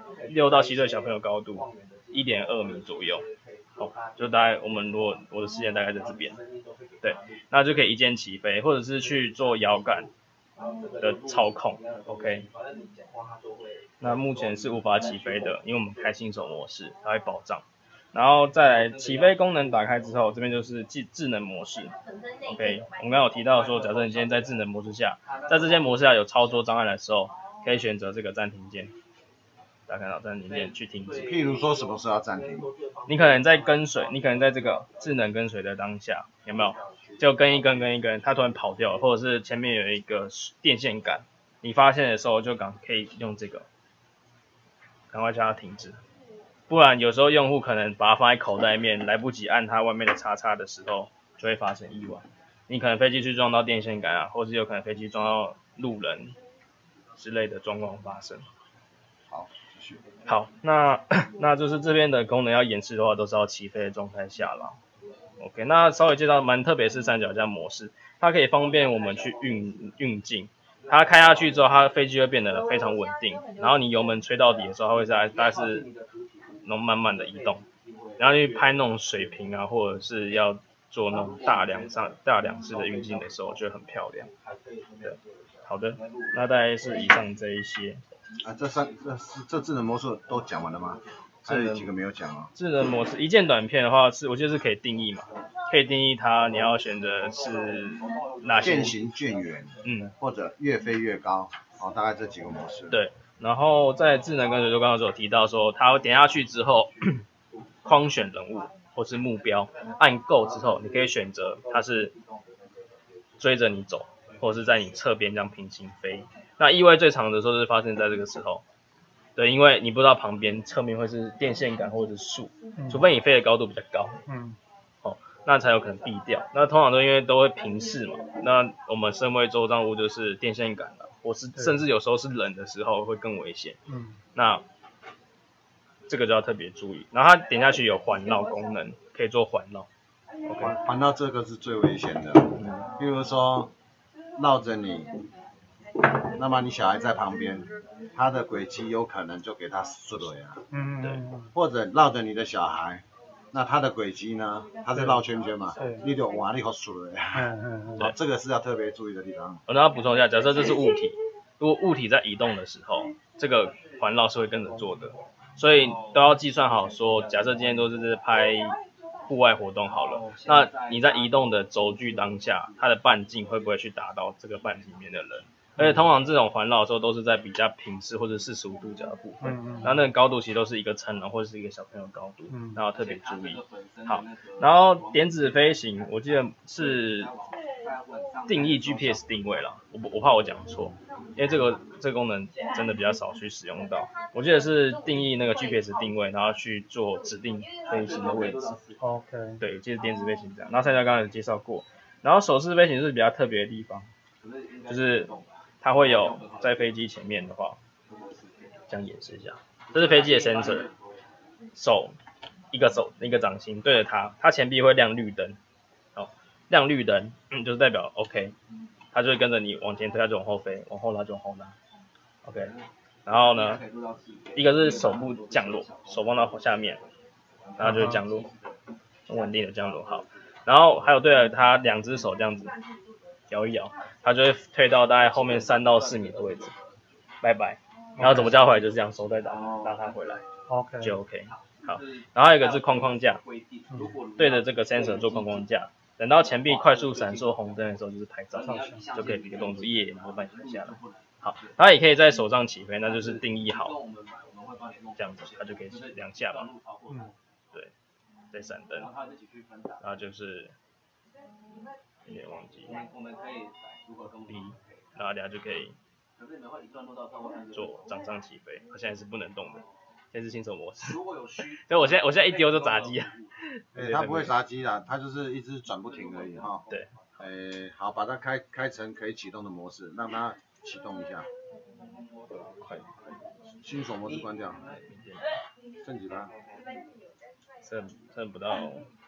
Speaker 3: 6到7岁小朋友高度，1.2米左右。就大概我的视线大概在这边，对，那就可以一键起飞，或者是去做摇杆的操控 ，OK。那目前是无法起飞的，因为我们开新手模式，它会保障。然后再来起飞功能打开之后，这边就是智能模式 ，OK。我们刚刚有提到说，假设你今天在智能模式下，在这些模式下有操作障碍的时候，可以选择这个暂停键。大家看到暂停键去停止。
Speaker 1: 譬如说什么时候要暂停？
Speaker 3: 你可能在跟随，你可能在这个智能跟随的当下，有没有？就跟一根，它突然跑掉了，或者是前面有一个电线杆，你发现的时候就可以用这个，赶快叫它停止。不然有时候用户可能把它放在口袋里面，来不及按它外面的叉叉的时候，就会发生意外。你可能飞机去撞到电线杆啊，或者有可能飞机撞到路人之类的状况发生。好，那就是这边的功能要演示的话，都是要起飞的状态下啦。OK， 那稍微介绍蛮特别是三脚架模式，它可以方便我们去运镜。它开下去之后，它飞机会变得非常稳定，然后你油门吹到底的时候，它会大概是能慢慢的移动。然后去拍那种水平啊，或者是要做那种大两式的运镜的时候，就会很漂亮。对，好的，那大概是以上这一些。
Speaker 1: 这智能模式都讲完了吗？ 还有几个没有讲哦。
Speaker 3: 智能模式一键短片的话我记得是可以定义嘛，可以定义它你要选择是哪些
Speaker 1: 渐行渐远，或者越飞越高，大概这几个模式。
Speaker 3: 对，然后在智能跟随就刚刚有提到说，它点下去之后，框选人物或是目标，按够之后，你可以选择它是追着你走，或者是在你侧边这样平行飞。那意外最长的时候是发生在这个时候。对，因为你不知道旁边侧面会是电线杆或者是树，除非你飞的高度比较高，那才有可能避掉。那通常都因为都会平视嘛，那我们身为周障物就是电线杆了，或是甚至有时候是冷的时候会更危险。那这个就要特别注意。然后它点下去有环绕功能，可以做环绕。
Speaker 1: 环绕这个是最危险的，比如说绕着你。那么你小孩在旁边，他的轨迹有可能就给他输了呀。
Speaker 3: 对。
Speaker 1: 或者绕着你的小孩，那他的轨迹呢？他是绕圈圈嘛，你就往里头输了呀。这个是要特别注意的地方。
Speaker 3: 我要补充一下，假设这是物体，如果物体在移动的时候，这个环绕是会跟着做的，所以都要计算好说，假设今天都是拍户外活动好了，那你在移动的轴距当下，它的半径会不会去打到这个半径里面的人？而且通常这种环绕的时候都是在比较平视或者45度角的部分，然后那个高度其实都是一个成人或者是一个小朋友高度，然后特别注意。好，然后点指飞行，我记得是定义 GPS 定位啦，我怕我讲错，因为这个功能真的比较少去使用到。我记得是定义那个 GPS 定位，然后去做指定飞行的位置。
Speaker 4: OK。
Speaker 3: 对，就是点指飞行这样。然后蔡教刚刚有介绍过，然后手势飞行是比较特别的地方，就是它会有在飞机前面的话，这样演示一下，这是飞机的 sensor， 一个掌心对着它，它前臂会亮绿灯，亮绿灯，就是代表 OK， 它就会跟着你往前推，它就往后飞，往后拉就往后拉 ，OK。然后呢，一个是手部降落，手放到下面，然后就会降落，很稳定的降落，好。然后还有对了，它两只手这样子摇一摇，它就会退到大概后面3到4米的位置，拜拜。然后怎么叫回来就是这样，手再打，拉它回来
Speaker 4: ，OK，
Speaker 3: 就 OK。好，然后还有一个是框架，对着这个 sensor 做框架，等到前臂快速闪烁红灯的时候就是拍照，就可以比个动作耶，然后把你拍下来。好，它也可以在手上起飞，那就是定义好，这样子它就可以2下嘛，对，再闪灯，然后就是有点忘记 B， 然后等下就可以做掌上起飞，它现在是不能动的，现在是新手模式。所以我现在一丢就砸机了。
Speaker 1: 它不会砸机啦，它就是一直转不停而已哈。
Speaker 3: 对。
Speaker 1: 好，把它开成可以启动的模式，让它启动一下。新手模式关掉。剩几趴？
Speaker 3: 剩不到。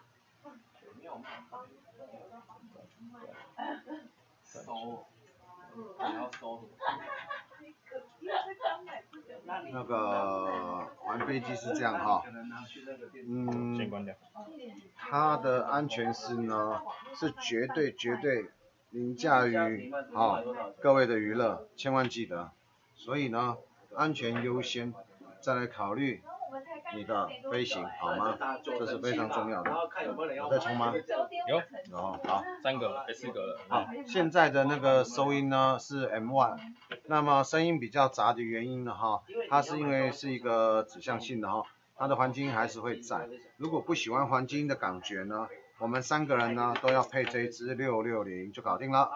Speaker 1: 那个玩飞机是这样哈，
Speaker 3: 先关掉。
Speaker 1: 它的安全性呢是绝对凌驾于各位的娱乐，千万记得。所以呢，安全优先，再来考虑你的飞行，好吗？这是非常重要的。有再充吗？
Speaker 3: 有。
Speaker 1: 哦，好
Speaker 3: ，3个了，4个了。
Speaker 1: 好，现在的那个收音呢是 M1， 那么声音比较杂的原因呢它是因为是一个指向性的它的环境还是会在。如果不喜欢环境的感觉呢，我们3个人呢都要配这一支660就搞定了。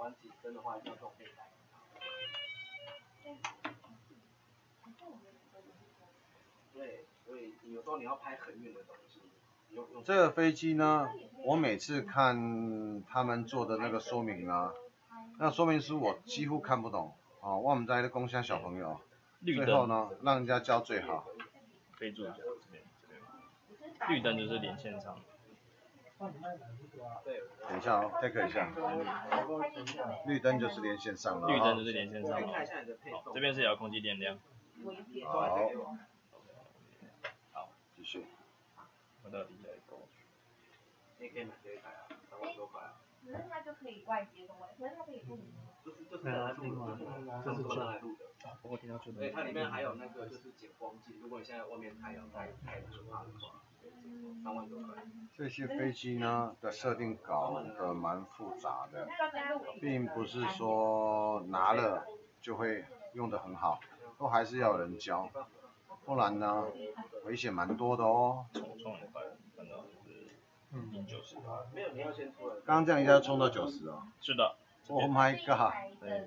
Speaker 1: 这个飞机呢，我每次看他们做的那个说明啊，那说明书我几乎看不懂我们在的公乡小朋友，最后呢让人家教最好。
Speaker 3: 备注一下这边，绿灯就是连线上。
Speaker 1: 等一下take 一下，绿灯就是连线上了。
Speaker 3: 绿灯就是连线上了。好，这边是遥控器电量。
Speaker 1: 好，继续。
Speaker 3: 我到底在勾。
Speaker 6: 你可以买这一台啊，3万多块啊。
Speaker 5: 可是它就可以外接中文，可是它可以录音。
Speaker 4: 没有另外这是旧。
Speaker 3: 我听到就
Speaker 6: 对，它里面还有那个就是减光镜，如果你现在外面太阳太可怕的话，3万多块。
Speaker 1: 这些飞机呢的设定搞得蛮复杂的，并不是说拿了就会用得很好，都还是要有人教，不然呢危险蛮多的哦。
Speaker 3: 冲一半，看到是90。
Speaker 6: 没有，你要先出来。
Speaker 1: 刚刚这样一下就冲到90哦。
Speaker 3: 是的。
Speaker 1: Oh my god！
Speaker 3: 对，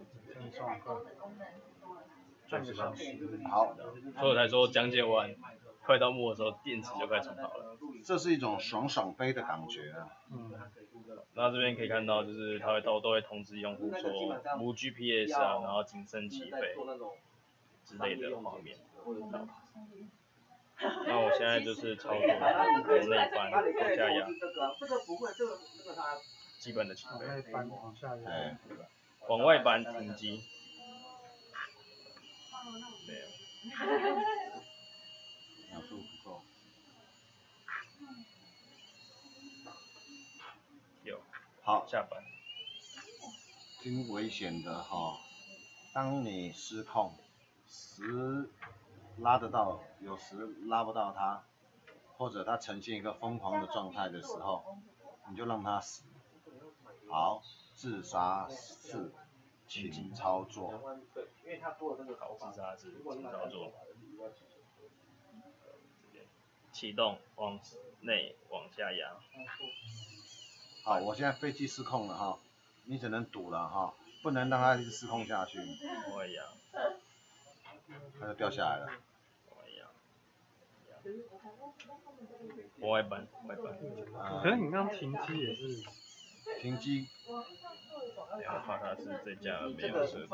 Speaker 1: 好，
Speaker 3: 所以我才说讲解完，快到末的时候电池就快充好了。
Speaker 1: 这是一种爽飞的感觉啊。
Speaker 3: 那这边可以看到，就是它都会通知用户说无 GPS 啊，然后谨慎起飞之类的画面。那我现在就是操作往内翻，往下压。
Speaker 6: 这个不会，这个它
Speaker 3: 基本的起飞。
Speaker 4: 往内翻，往下压。
Speaker 3: 往外搬停机。没有。
Speaker 1: 秒数不够。
Speaker 3: 有。
Speaker 1: 好，
Speaker 3: 下班。
Speaker 1: 挺危险的哈。当你失控，时拉得到，有时拉不到它，或者它呈现一个疯狂的状态的时候，你就让它死。好，自杀式请操作。
Speaker 6: 因为它做的那个
Speaker 3: 好，自杀式请操作。启动，往内往下压。
Speaker 1: 好，我现在飞机失控了哈，你只能赌了哈，不能让它一直失控下去。
Speaker 3: 往外压。
Speaker 1: 它就掉下来了。
Speaker 3: 往外搬，外搬。
Speaker 4: 可是你刚刚停机也是。
Speaker 1: 停机。
Speaker 3: 我怕它是这架没有设定。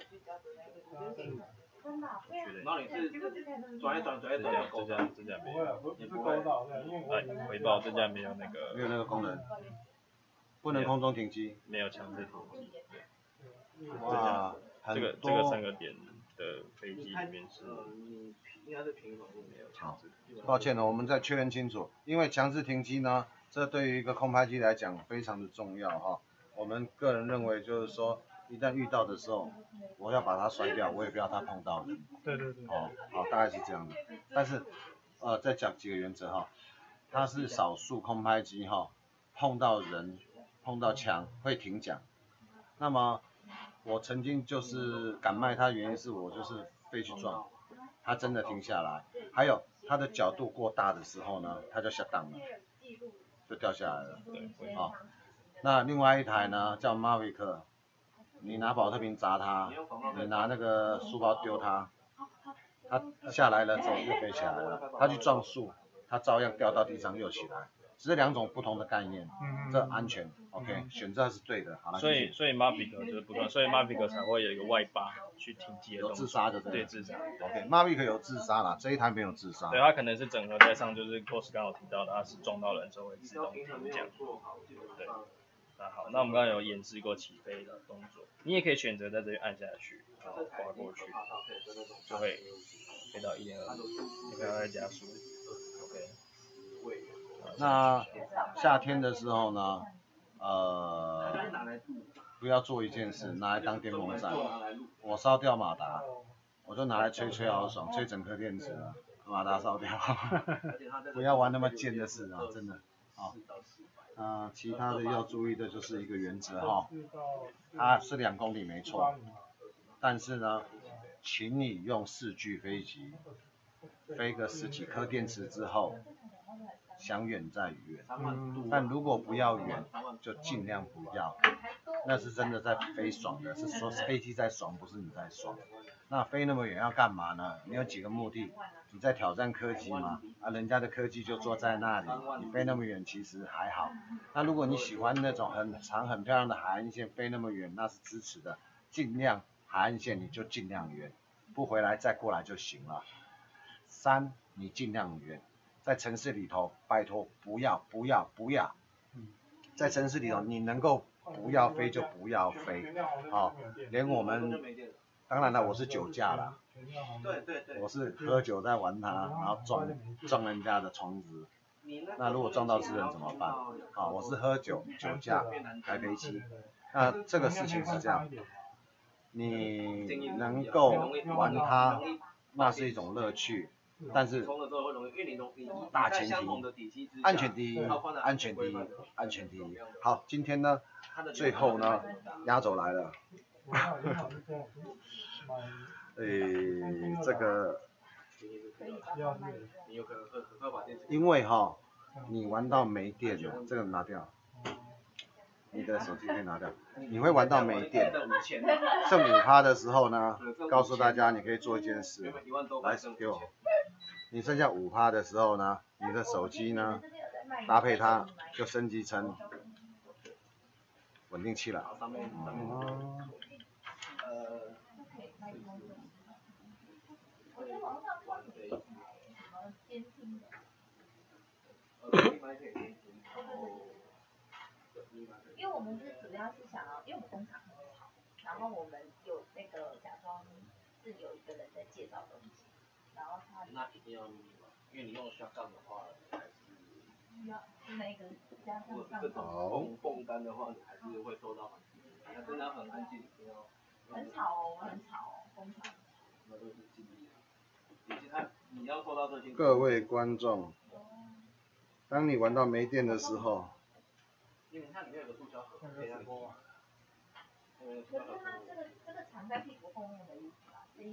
Speaker 6: 然后你是转一转，
Speaker 3: 这架没有。
Speaker 4: 也不会。
Speaker 3: 回报这架没有那个。
Speaker 1: 没有那个功能。不能空中停机。
Speaker 3: 没有强制停机。
Speaker 1: 哇，
Speaker 3: 这个3个点的飞机里面是。
Speaker 6: 应该是平衡没有强制。
Speaker 1: 抱歉了，我们再确认清楚，因为强制停机呢，这对于一个空拍机来讲非常的重要哈。我们个人认为就是说，一旦遇到的时候，我要把它摔掉，我也不要它碰到人。
Speaker 4: 对。
Speaker 1: 哦，好，大概是这样的。但是再讲几个原则哈，它是少数空拍机哈，碰到人、碰到墙会停桨。那么我曾经就是敢卖它，原因是我就是飞去撞。它真的停下来，还有它的角度过大的时候呢，它就下档了，就掉下来了。
Speaker 3: 对，
Speaker 1: 好，那另外一台呢叫 Mavic， 你拿保特瓶砸它，你拿那个书包丢它，它下来了之后又飞起来了，它去撞树，它照样掉到地上又起来，只是2种不同的概念。这安全 ，OK， 选择是对的。好了。
Speaker 3: 所以 Mavic 就是不断，所以 Mavic 才会有一个外八去停机的动作。
Speaker 1: 有自杀的
Speaker 3: 对，自杀。
Speaker 1: OK，Mavic 有自杀啦，这一台没有自杀。
Speaker 3: 对，它可能是整合在上，就是 Boss 刚好提到的，它是撞到人之后会自动停降。对。那好，那我们刚刚有演示过起飞的动作，你也可以选择在这边按下去，然后滑过去，就会飞到1.2，你看它在加速。OK。
Speaker 1: 那夏天的时候呢，不要做一件事，拿来当电风扇。我烧掉马达，我就拿来吹好爽，吹整颗电池了，马达烧掉。不要玩那么贱的事啊，真的。好，其他的要注意的就是一个原则哈，它是2公里没错，但是呢，请你用4具飞机飞个10几颗电池之后。想远再远，但如果不要远，就尽量不要。那是真的在飞爽的，是说飞机在爽，不是你在爽。那飞那么远要干嘛呢？你有几个目的？你在挑战科技嘛？人家的科技就坐在那里，你飞那么远其实还好。那如果你喜欢那种很长很漂亮的海岸线，飞那么远那是支持的，尽量海岸线你就尽量远，不回来再过来就行了。3，你尽量远。在城市里头，拜托不要，在城市里头你能够不要飞就不要飞，好，连我们，当然了，我是酒驾啦，我是喝酒在玩它，然后撞人家的窗子， 那如果撞到智人怎么办？啊，我是喝酒驾开飞机，那这个事情是这样，你能够玩它，那是一种乐趣。但是大前提，安全第一，安全第一，安全第一。好，今天呢，最后呢，压轴来了。这个，因为哈，你玩到没电了，这个拿掉，你的手机可以拿掉。你会玩到没电，剩5%的时候呢，告诉大家你可以做一件事，来给我。你剩下5%的时候呢，你的手机呢，搭配它就升级成稳定器了。
Speaker 5: 因为我们是主要是想要，因为我们工厂很吵，然后我们有那个假装是有一个人在介绍东西，然后他
Speaker 6: 那一定要密码，因为你用shotgun的话，还是
Speaker 5: 需要是那个加上
Speaker 6: 这种蹦单的话，你还是会受到很，真的很安静，不要
Speaker 5: 很吵哦，很吵哦，工厂。
Speaker 6: 那都是尽力的。你要做到这些。
Speaker 1: 各位观众，当你玩到没电的时候，
Speaker 6: 因为它里面有个塑胶盒，可以让你播。
Speaker 5: 可是它这个藏在屁股后面的意思啊，这一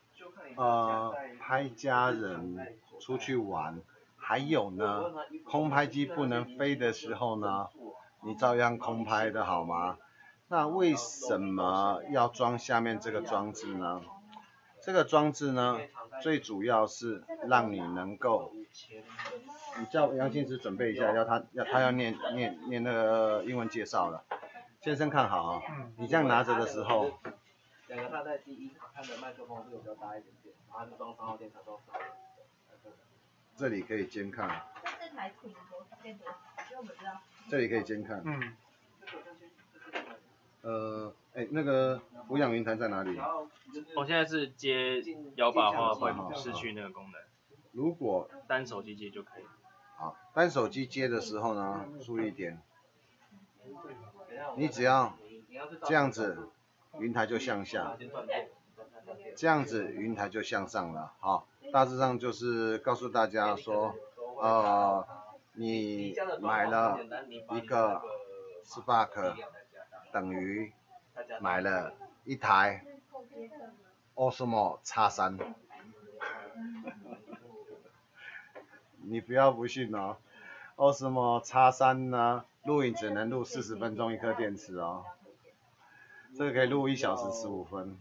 Speaker 1: 拍家人出去玩，还有呢，空拍机不能飞的时候呢，你照样空拍的好吗？那为什么要装下面这个装置呢？这个装置呢，最主要是让你能够，你叫杨信之准备一下，他要念那个英文介绍了。先生看好啊，你这样拿着的时候，
Speaker 6: 两个它在第一它的麦克风这个比较大一点点，然后它是装3号电池装3号。
Speaker 1: 这里可以监看。
Speaker 5: 这台挺多电多，因为我们知道。
Speaker 1: 这里可以监看。那个俯仰云台在哪里？
Speaker 3: 我现在是接摇把的话会失去那个功能。
Speaker 1: 如果
Speaker 3: 单手机接就可以。
Speaker 1: 好，单手机接的时候呢，注意一点，你只要这样子，云台就向下；这样子，云台就向上了。好，大致上就是告诉大家说，你买了一个 Spark 等于买了一台 Osmo X3，你不要不信哦 ，Osmo X3 呢，录影只能录40分钟一颗电池哦，这个可以录1小时15分。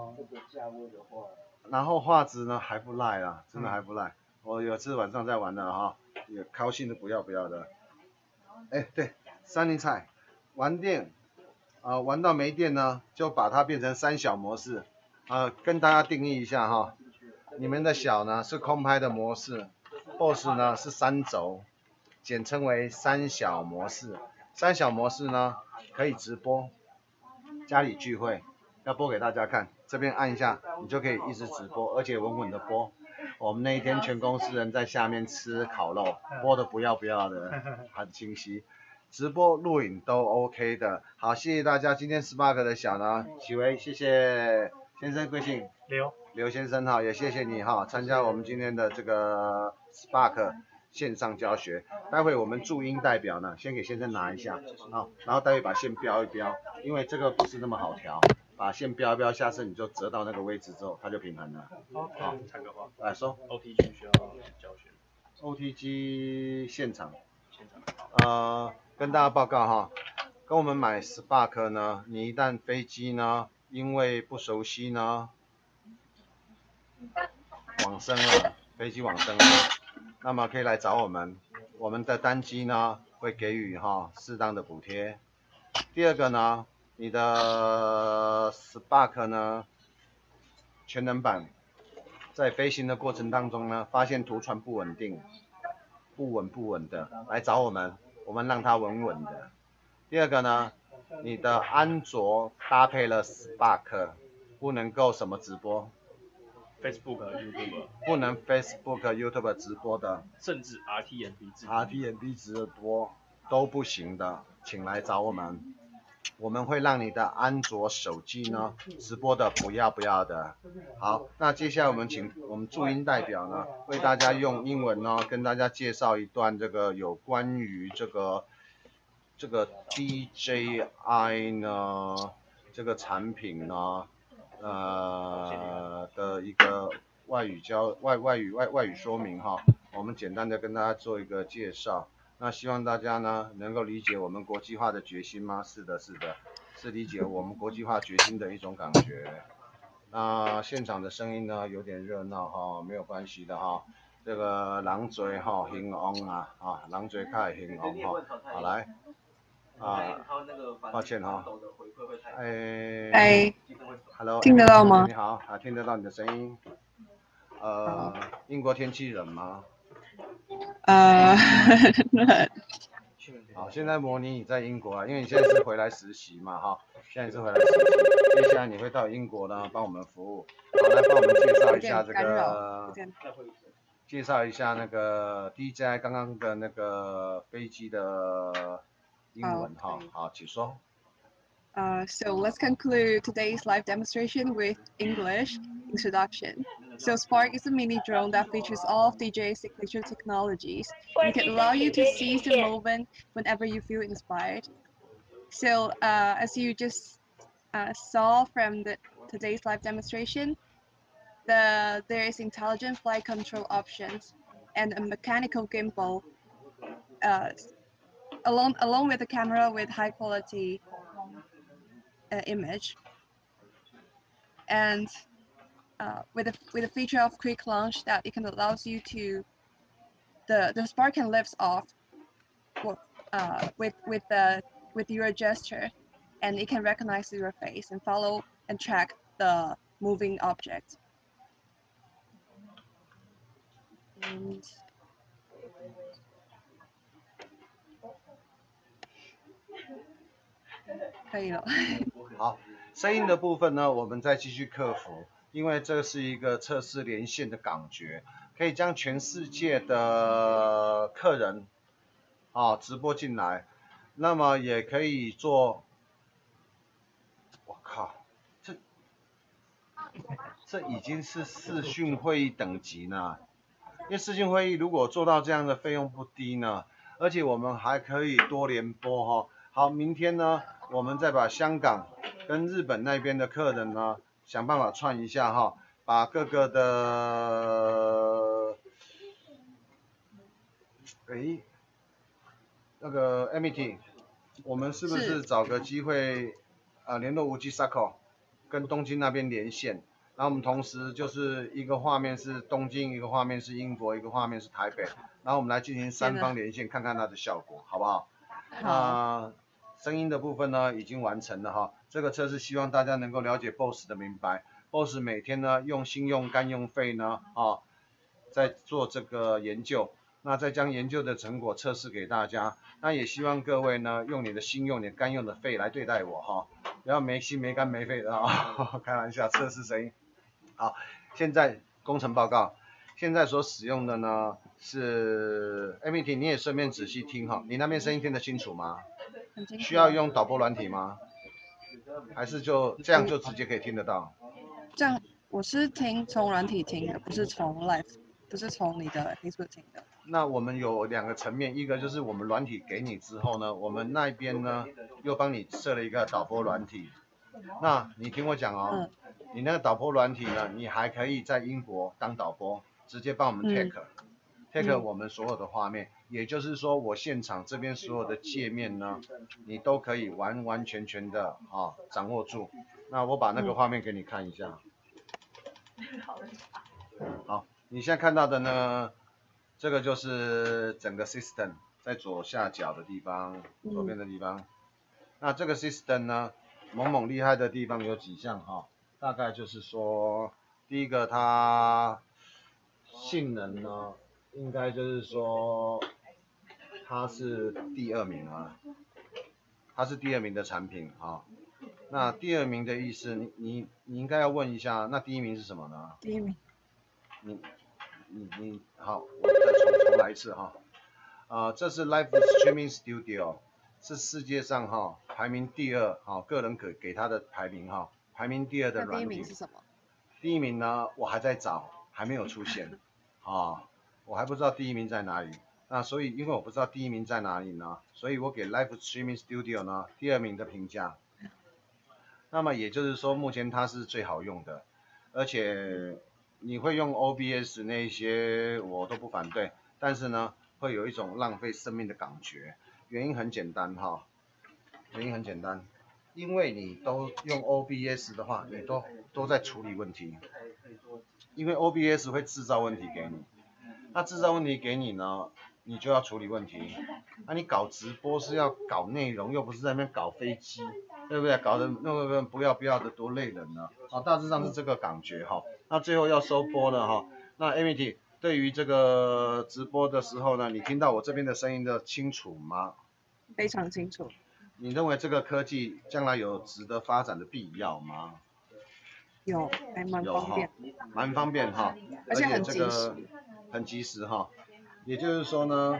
Speaker 1: 然后画质呢还不赖啊，真的还不赖。我有次晚上在玩的哈，也高兴的不要的。对，三林菜玩电。玩到没电呢，就把它变成3小模式。跟大家定义一下哈，你们的小呢是空拍的模式 ，BOSS 呢是3轴，简称为3小模式。3小模式呢可以直播，家里聚会要播给大家看，这边按一下，你就可以一直直播，而且稳稳的播。我们那一天全公司人在下面吃烤肉，播的不要的，很清晰。直播录影都 OK 的，好，谢谢大家。今天 Spark 的小呢，许维，谢谢先生，贵姓？刘先生哈，也谢谢你哈，参加我们今天的这个 Spark 线上教学。待会我们注音代表呢，先给先生拿一下，好，然后待会把线标一标，因为这个不是那么好调，把线标一标，下次你就折到那个位置之后，它就平衡了。好，
Speaker 3: 插个话，
Speaker 1: 来说
Speaker 3: OTG 需要教学
Speaker 1: ，OTG 现场，跟大家报告哈，跟我们买 Spark 呢，你一旦飞机呢，因为不熟悉呢，往生了，飞机往生了，那么可以来找我们，我们的单机呢会给予适当的补贴。第二个呢，你的 Spark 呢，全能版在飞行的过程当中呢，发现图传不稳定，不稳的，来找我们。我们让它稳稳的。第二个呢，你的安卓搭配了 Spark， 不能够什么直播，
Speaker 3: Facebook、YouTube，
Speaker 1: 不能 Facebook、YouTube 直播的
Speaker 3: 甚至 RTMP
Speaker 1: ，RTMP 直播都不行的，请来找我们。我们会让你的安卓手机呢直播的不要的。好，那接下来我们请我们驻英代表呢为大家用英文呢跟大家介绍一段这个有关于这个 DJI 呢这个产品呢的一个外语说明哈，我们简单的跟大家做一个介绍。那希望大家呢能够理解我们国际化的决心吗？是的，是理解我们国际化决心的一种感觉。那现场的声音呢有点热闹哈，没有关系的哈。这个人多哈，兴旺啊，人多较兴旺哈。好来，抱歉哈，Hello，
Speaker 2: 听得到吗？
Speaker 1: 你好，听得到你的声音。英国天气冷吗？好，现在模拟你在英国啊，因为你现在是回来实习嘛哈，现在是回来实习，接下来你会到英国呢帮我们服务。好，来帮我们介绍一下这个，介绍一下那个 DJI 刚刚的那个飞机的英文哈。好，请说。
Speaker 2: So let's conclude today's live demonstration with English introduction. So Spark is a mini drone that features all of DJI's signature technologies. It can allow you to seize the moment whenever you feel inspired. So as you just saw from today's live demonstration, there is intelligent flight control options and a mechanical gimbal along with a camera with high quality image, and with a feature of quick launch that it can allows you to the Spark can lift off with your gesture, and it can recognize your face and follow and track the moving object. And可以了。
Speaker 1: 好，声音的部分呢，我们再继续克服，因为这是一个测试连线的感觉，可以将全世界的客人直播进来，那么也可以做，我靠，这已经是视讯会议等级呢，因为视讯会议如果做到这样的费用不低呢，而且我们还可以多联播哈。好，明天呢，我们再把香港跟日本那边的客人呢，想办法串一下哈，把各个的，那个 Amity， 我们是不是找个机会联络无极 Sako 跟东京那边连线，然后我们同时就是一个画面是东京，一个画面是英国，一个画面是台北，然后我们来进行3方连线，看看它的效果，好不好？声音的部分呢已经完成了哈，这个测试希望大家能够了解 BOSS 的明白。BOSS 每天呢用心用肝用肺呢在做这个研究，那再将研究的成果测试给大家。那也希望各位呢用你的心用你的肝用的肺来对待我哈，不要没心没肝没肺的开玩笑，测试声音。好，现在工程报告，现在所使用的呢是 Amity， 你也顺便仔细听哈，你那边声音听得清楚吗？需要用导播软体吗？还是就这样就直接可以听得到？
Speaker 2: 这样我是从软体听的，不是从 live， 不是从你的 Facebook 听的。
Speaker 1: 那我们有2个层面，一个就是我们软体给你之后呢，我们那边呢又帮你设了一个导播软体。那你听我讲哦，你那个导播软体呢，你还可以在英国当导播，直接帮我们 take 我们所有的画面。也就是说，我现场这边所有的界面呢，你都可以完完全全的掌握住。那我把那个画面给你看一下。好，你现在看到的呢，这个就是整个 system 在左下角的地方，左边的地方。那这个 system 呢，猛厉害的地方有几项大概就是说，第一个它性能呢，应该就是说。它是第2名啊，它是第2名的产品那第2名的意思，你应该要问一下，那第1名是什么呢？
Speaker 2: 第1名
Speaker 1: 你好，我再重来一次哈。这是 Live Streaming Studio， 是世界上排名第2个人给他的排名排名第2的软体。
Speaker 2: 那第1名是什么？
Speaker 1: 第1名呢，我还在找，还没有出现我还不知道第1名在哪里。那所以因为我不知道第1名在哪里呢，所以我给 Live Streaming Studio 呢第2名的评价。那么也就是说，目前它是最好用的，而且你会用 OBS 那些我都不反对，但是呢，会有一种浪费生命的感觉。原因很简单原因很简单，因为你都用 OBS 的话，你都在处理问题，因为 OBS 会制造问题给你，那制造问题给你呢，你就要处理问题。那你搞直播是要搞内容，又不是在那边搞飞机，对不对？搞得那个不要的多累人呢。大致上是这个感觉那最后要收播了那 Amity 对于这个直播的时候呢，你听到我这边的声音的清楚吗？
Speaker 2: 非常清楚。
Speaker 1: 你认为这个科技将来有值得发展的必要吗？
Speaker 2: 有，还蛮方便，
Speaker 1: 蛮方便
Speaker 2: 而且很
Speaker 1: 这个很及时也就是说呢，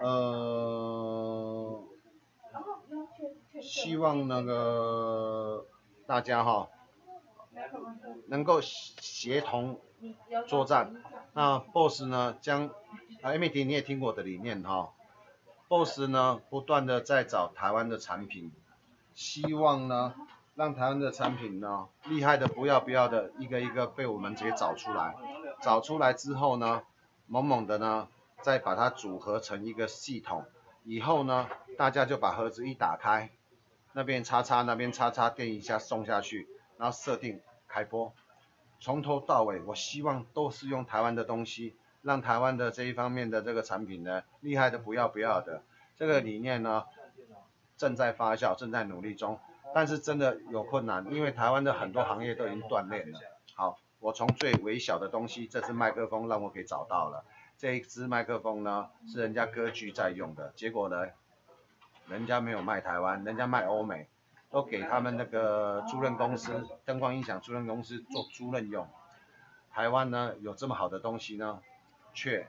Speaker 1: 希望那个大家能够协同作战。那 BOSS 呢将Amity 你也听过我的理念BOSS 呢不断的在找台湾的产品，希望呢让台湾的产品呢厉害的不要的一个一个被我们直接找出来，找出来之后呢，猛猛的呢再把它组合成一个系统，以后呢大家就把盒子一打开，那边叉叉那边叉叉电一下送下去，然后设定开播，从头到尾我希望都是用台湾的东西，让台湾的这一方面的这个产品呢厉害的不要的，这个理念呢正在发酵，正在努力中，但是真的有困难，因为台湾的很多行业都已经断裂了。好，我从最微小的东西，这支麦克风让我给找到了，这一支麦克风呢是人家歌剧在用的，结果呢人家没有卖台湾，人家卖欧美，都给他们那个租赁公司，灯光音响租赁公司做租赁用。台湾呢有这么好的东西呢，却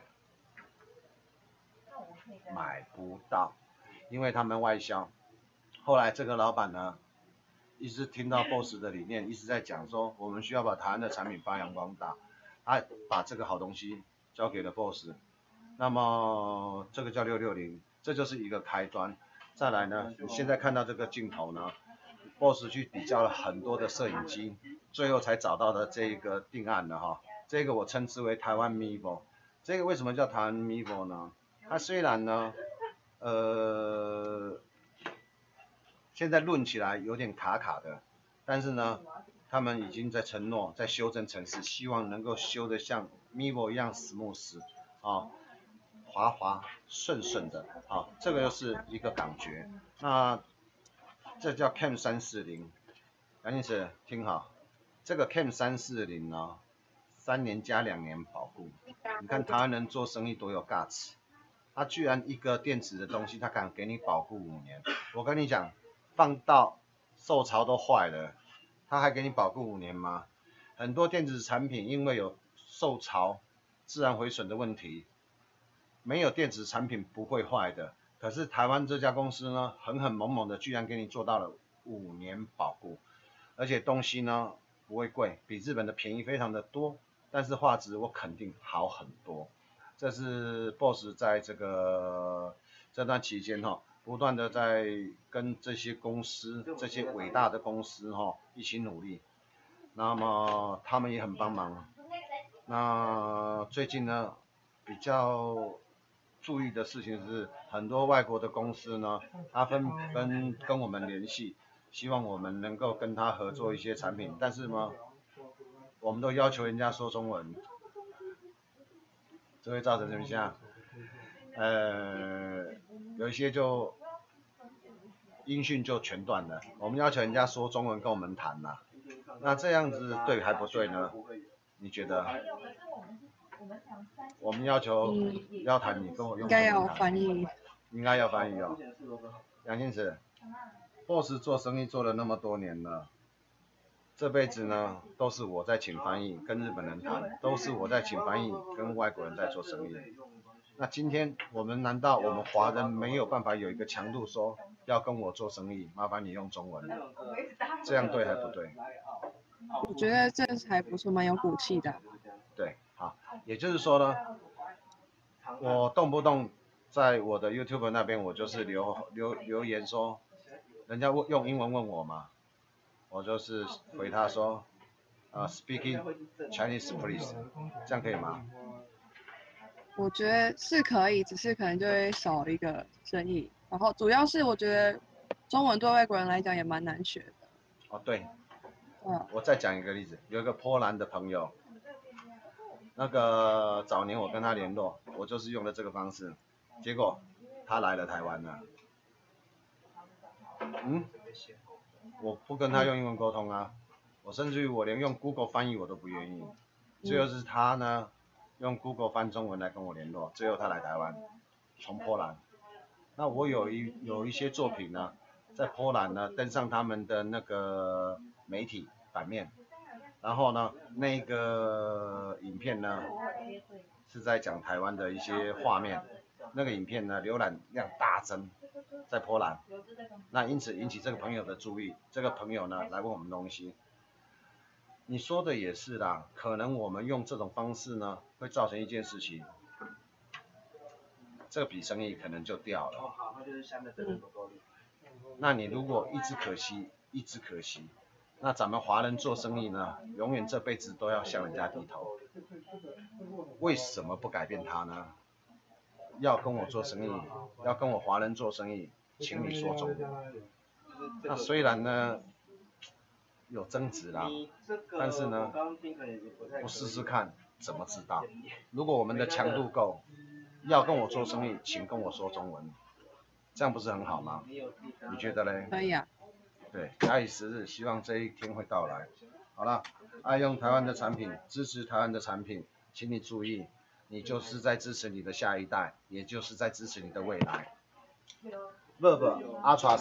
Speaker 1: 买不到，因为他们外销。后来这个老板呢，一直听到 BOSS 的理念，一直在讲说，我们需要把台湾的产品发扬光大，他把这个好东西交给了 BOSS。那么这个叫660，这就是一个开端。再来呢，你现在看到这个镜头呢 ，BOSS 去比较了很多的摄影机，最后才找到的这个定案了这个我称之为台湾 Mevo。这个为什么叫台湾 Mevo 呢？它虽然呢，现在论起来有点卡的，但是呢，他们已经在承诺，在修正程式，希望能够修得像 Mevo 一样 smooth 滑顺的这个就是一个感觉。那这叫 Cam 340，杨女士听好，这个 Cam 340呢，3年加2年保护。你看台湾人做生意多有 guts， 他居然一个电子的东西，他敢给你保护5年。我跟你讲，放到受潮都坏了，他还给你保护5年吗？很多电子产品因为有受潮、自然毁损的问题，没有电子产品不会坏的。可是台湾这家公司呢，狠猛的，居然给你做到了5年保护，而且东西呢不会贵，比日本的便宜非常的多，但是画质我肯定好很多。这是 BOSS 在这段期间不断的在跟这些公司、这些伟大的公司一起努力，那么他们也很帮忙。那最近呢，比较注意的事情是，很多外国的公司呢，他纷纷跟我们联系，希望我们能够跟他合作一些产品，但是呢，我们都要求人家说中文，这会造成什么现象？有一些就音讯就全断了，我们要求人家说中文跟我们谈啦，那这样子对还不对呢？你觉得？我们要求要谈，你跟我用中文谈。
Speaker 2: 应该要翻译。
Speaker 1: 应该要翻译哦。杨先生 ，BOSS 做生意做了那么多年了， 这辈子呢都是我在请翻译跟日本人谈，都是我在请翻译跟外国人在做生意。那今天难道我们华人没有办法有一个强度说要跟我做生意，麻烦你用中文，这样对还不对？
Speaker 2: 我觉得这还不错，蛮有骨气的。
Speaker 1: 对，好，也就是说呢，我动不动在我的 YouTube 那边，我就是留言说，人家用英文问我嘛，我就是回他说，speaking Chinese please， 这样可以吗？
Speaker 2: 我觉得是可以，只是可能就会少一个生意。然后主要是我觉得中文对外国人来讲也蛮难学的。
Speaker 1: 哦，对，
Speaker 2: 嗯，
Speaker 1: 我再讲一个例子，有一个波兰的朋友，那个早年我跟他联络，我就是用了这个方式，结果他来了台湾了，我不跟他用英文沟通啊，我甚至于我连用 Google 翻译我都不愿意，最后是他呢用 Google 翻中文来跟我联络，最后他来台湾，从波兰。那我有一些作品呢，在波兰呢登上他们的那个媒体版面，然后呢那个影片呢是在讲台湾的一些画面，那个影片呢浏览量大增，在波兰，那因此引起这个朋友的注意，这个朋友呢来问我们东西。你说的也是啦，可能我们用这种方式呢会造成一件事情，这笔生意可能就掉了。那你如果一直可惜，那咱们华人做生意呢，永远这辈子都要向人家低头。为什么不改变它呢？要跟我做生意，要跟我华人做生意，请你说中文。那虽然呢有争执啦，但是呢不试试看怎么知道？如果我们的强度够，要跟我做生意，请跟我说中文，这样不是很好吗？你觉得嘞？
Speaker 2: 可以啊。
Speaker 1: 对，假以时日，希望这一天会到来。好了，爱用台湾的产品，支持台湾的产品，请你注意，你就是在支持你的下一代，也就是在支持你的未来。Verb Ultra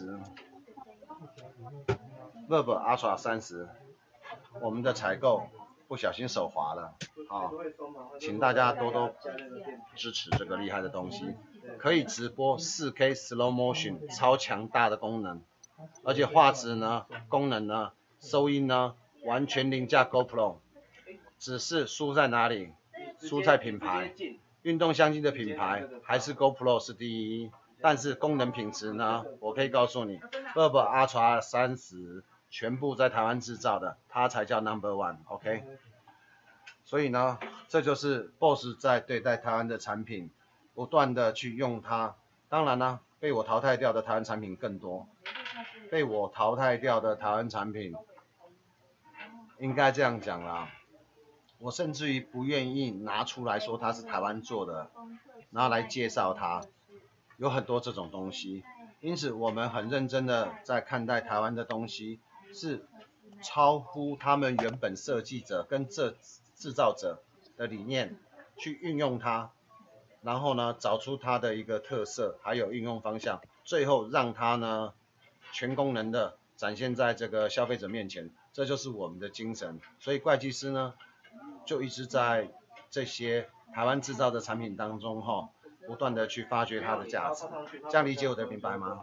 Speaker 1: 30，Verb Ultra 30，我们的采购不小心手滑了，请大家多多支持这个厉害的东西，可以直播 4K Slow Motion 超强大的功能，而且画质呢、功能呢、收音呢，完全凌驾 GoPro， 只是输在哪里？输在品牌，运动相机的品牌还是 GoPro 是第一，但是功能品质呢，我可以告诉你 ，Verb Ultra 30全部在台湾制造的，它才叫 No.1，OK？所以呢，这就是 BOSS 在对待台湾的产品，不断的去用它。当然呢，被我淘汰掉的台湾产品更多，被我淘汰掉的台湾产品，应该这样讲啦，我甚至于不愿意拿出来说它是台湾做的，然后来介绍它，有很多这种东西。因此，我们很认真的在看待台湾的东西，是超乎他们原本设计者跟制造者的理念去运用它，然后呢找出它的一个特色，还有应用方向，最后让它呢全功能的展现在这个消费者面前，这就是我们的精神。所以会计师呢就一直在这些台湾制造的产品当中不断的去发掘它的价值。这样理解我的明白吗？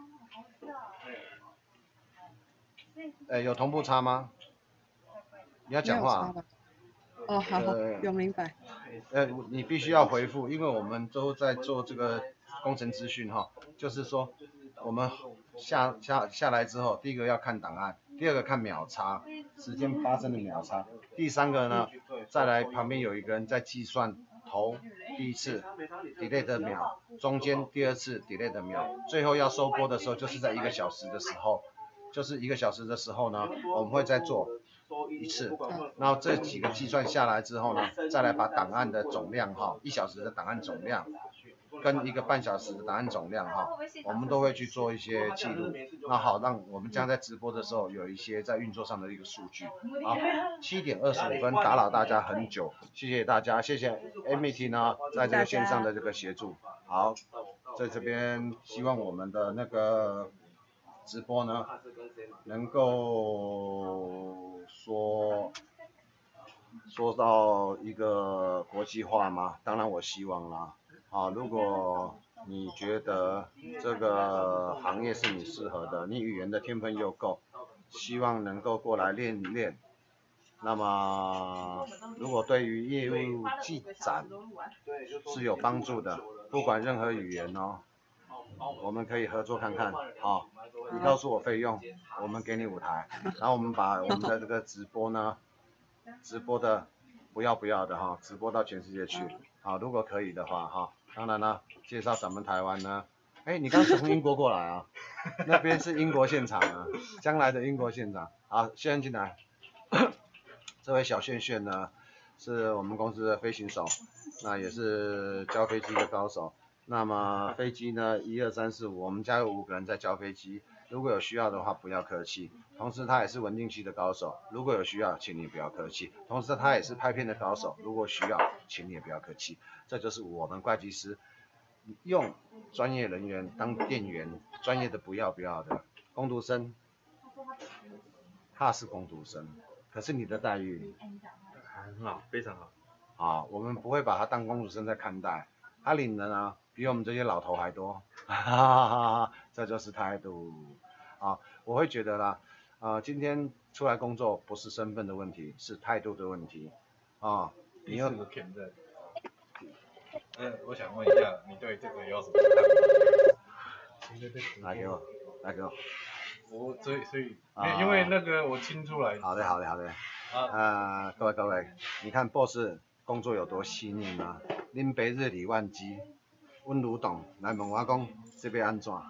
Speaker 1: 有同步差吗？你要讲话。
Speaker 2: 哦，好，有明白。
Speaker 1: 你必须要回复，因为我们都在做这个工程资讯就是说我们下来之后，第一个要看档案，第二个看秒差，时间发生的秒差，第三个呢，再来旁边有一个人在计算头第一次 delay 的秒，中间第二次 delay 的秒，最后要收播的时候就是在1个小时的时候，呢，我们会再做一次，然后这几个计算下来之后呢，再来把档案的总量1小时的档案总量跟1个半小时的档案总量我们都会去做一些记录，那好让我们将在直播的时候有一些在运作上的一个数据。好，7点25分打扰大家很久，谢谢大家，谢谢 MT 呢在这个线上的这个协助。好，在这边希望我们的那个直播呢能够说到一个国际化吗？当然我希望啦。如果你觉得这个行业是你适合的，你语言的天分又够，希望能够过来练一练。那么，如果对于业务进展是有帮助的，不管任何语言哦，我们可以合作看看。好，你告诉我费用，我们给你舞台，然后我们把我们的这个直播呢，直播的不要的哈，直播到全世界去。好，如果可以的话哈，当然了，介绍咱们台湾呢。哎，你刚从英国过来啊？那边是英国现场啊，将来的英国现场。好，先进来。这位小炫炫呢，是我们公司的飞行手，那也是教飞机的高手。那么飞机呢，1、2、3、4、5，我们家有5个人在教飞机。如果有需要的话，不要客气。同时，他也是稳定器的高手，如果有需要，请你不要客气。同时，他也是拍片的高手，如果需要，请你也不要客气。这就是我们会计师用专业人员当店员，专业的不要的。工读生，他是工读生。可是你的待遇
Speaker 4: 很好，非常好。
Speaker 1: 我们不会把他当工读生在看待，他领的呢比我们这些老头还多，这就是态度我会觉得啦，今天出来工作不是身份的问题，是态度的问题
Speaker 7: 你有个骗人。我想问一下，你对这个有什么看
Speaker 1: 法？来给我。
Speaker 7: 所以，因为那个我清出来。
Speaker 1: 好的。各位，你看 boss 工作有多细腻吗？恁爸日理万机，阮卢董来问我讲，这边安怎？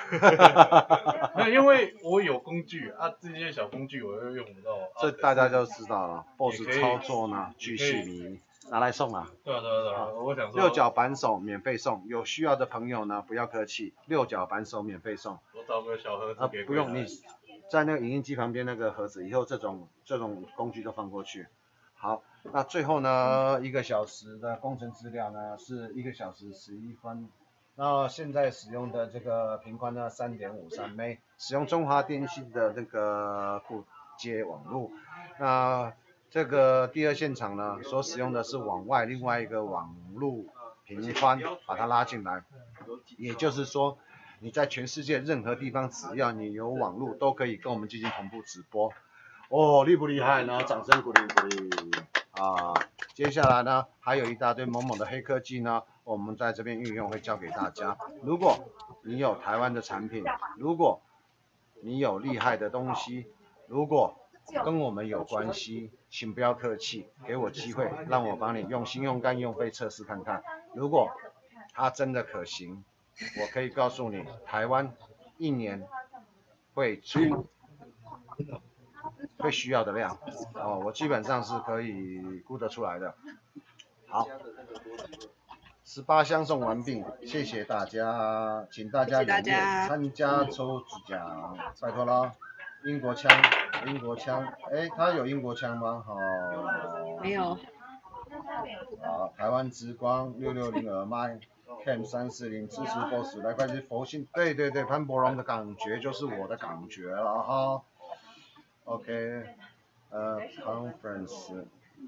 Speaker 7: 因为我有工具这些小工具我又用不到。
Speaker 1: 这大家就知道了 ，boss 操作呢巨细靡，拿来送啊。
Speaker 7: 对，我想说。
Speaker 1: 6角扳手免费送，有需要的朋友呢不要客气，6角扳手免费送。
Speaker 7: 我找个小盒子给。
Speaker 1: 不用，你在那个影印机旁边那个盒子，以后这种工具都放过去。好，那最后呢，1个小时的工程资料呢是1个小时11分。那现在使用的这个频宽呢3.53 M， 使用中华电信的这个固接网络。那这个第2现场呢所使用的是网外另外一个网络频宽，把它拉进来。也就是说，你在全世界任何地方，只要你有网络，都可以跟我们进行同步直播。厉不厉害呢？掌声鼓励。接下来呢，还有一大堆猛的黑科技呢，我们在这边运用会教给大家。如果你有台湾的产品，如果你有厉害的东西，如果跟我们有关系，请不要客气，给我机会，让我帮你用心用肝用肺测试看看。如果它真的可行，我可以告诉你，台湾1年会出会需要的量我基本上是可以估得出来的。好，18箱送完毕，谢谢大家，请大家踊跃参加抽奖，拜托了。英国腔，他有英国腔吗？
Speaker 2: 没有。
Speaker 1: 台湾之光660耳麦 Cam 340支持 boss 来快去佛系，对，潘柏荣的感觉就是我的感觉了哈。OK， conference，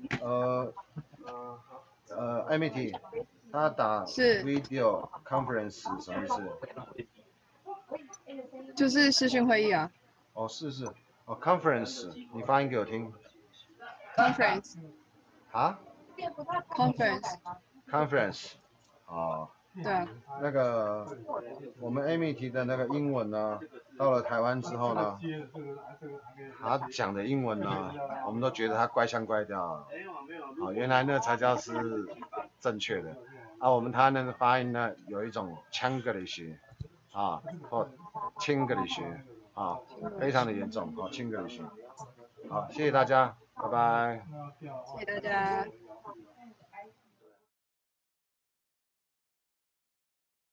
Speaker 1: Amity， 他打 video conference 什么意思？
Speaker 2: 就是视讯会议啊。
Speaker 1: 是conference， 你发音给我听。
Speaker 2: conference。
Speaker 1: conference。对啊。那个我们 Amy 的那个英文呢，到了台湾之后呢，他讲的英文呢，我们都觉得他怪腔怪调原来那才叫是正确的我们他那个发音呢，有一种腔格的学或轻格的学非常的严重轻格的学。好，谢谢大家，拜拜。
Speaker 2: 谢谢大家。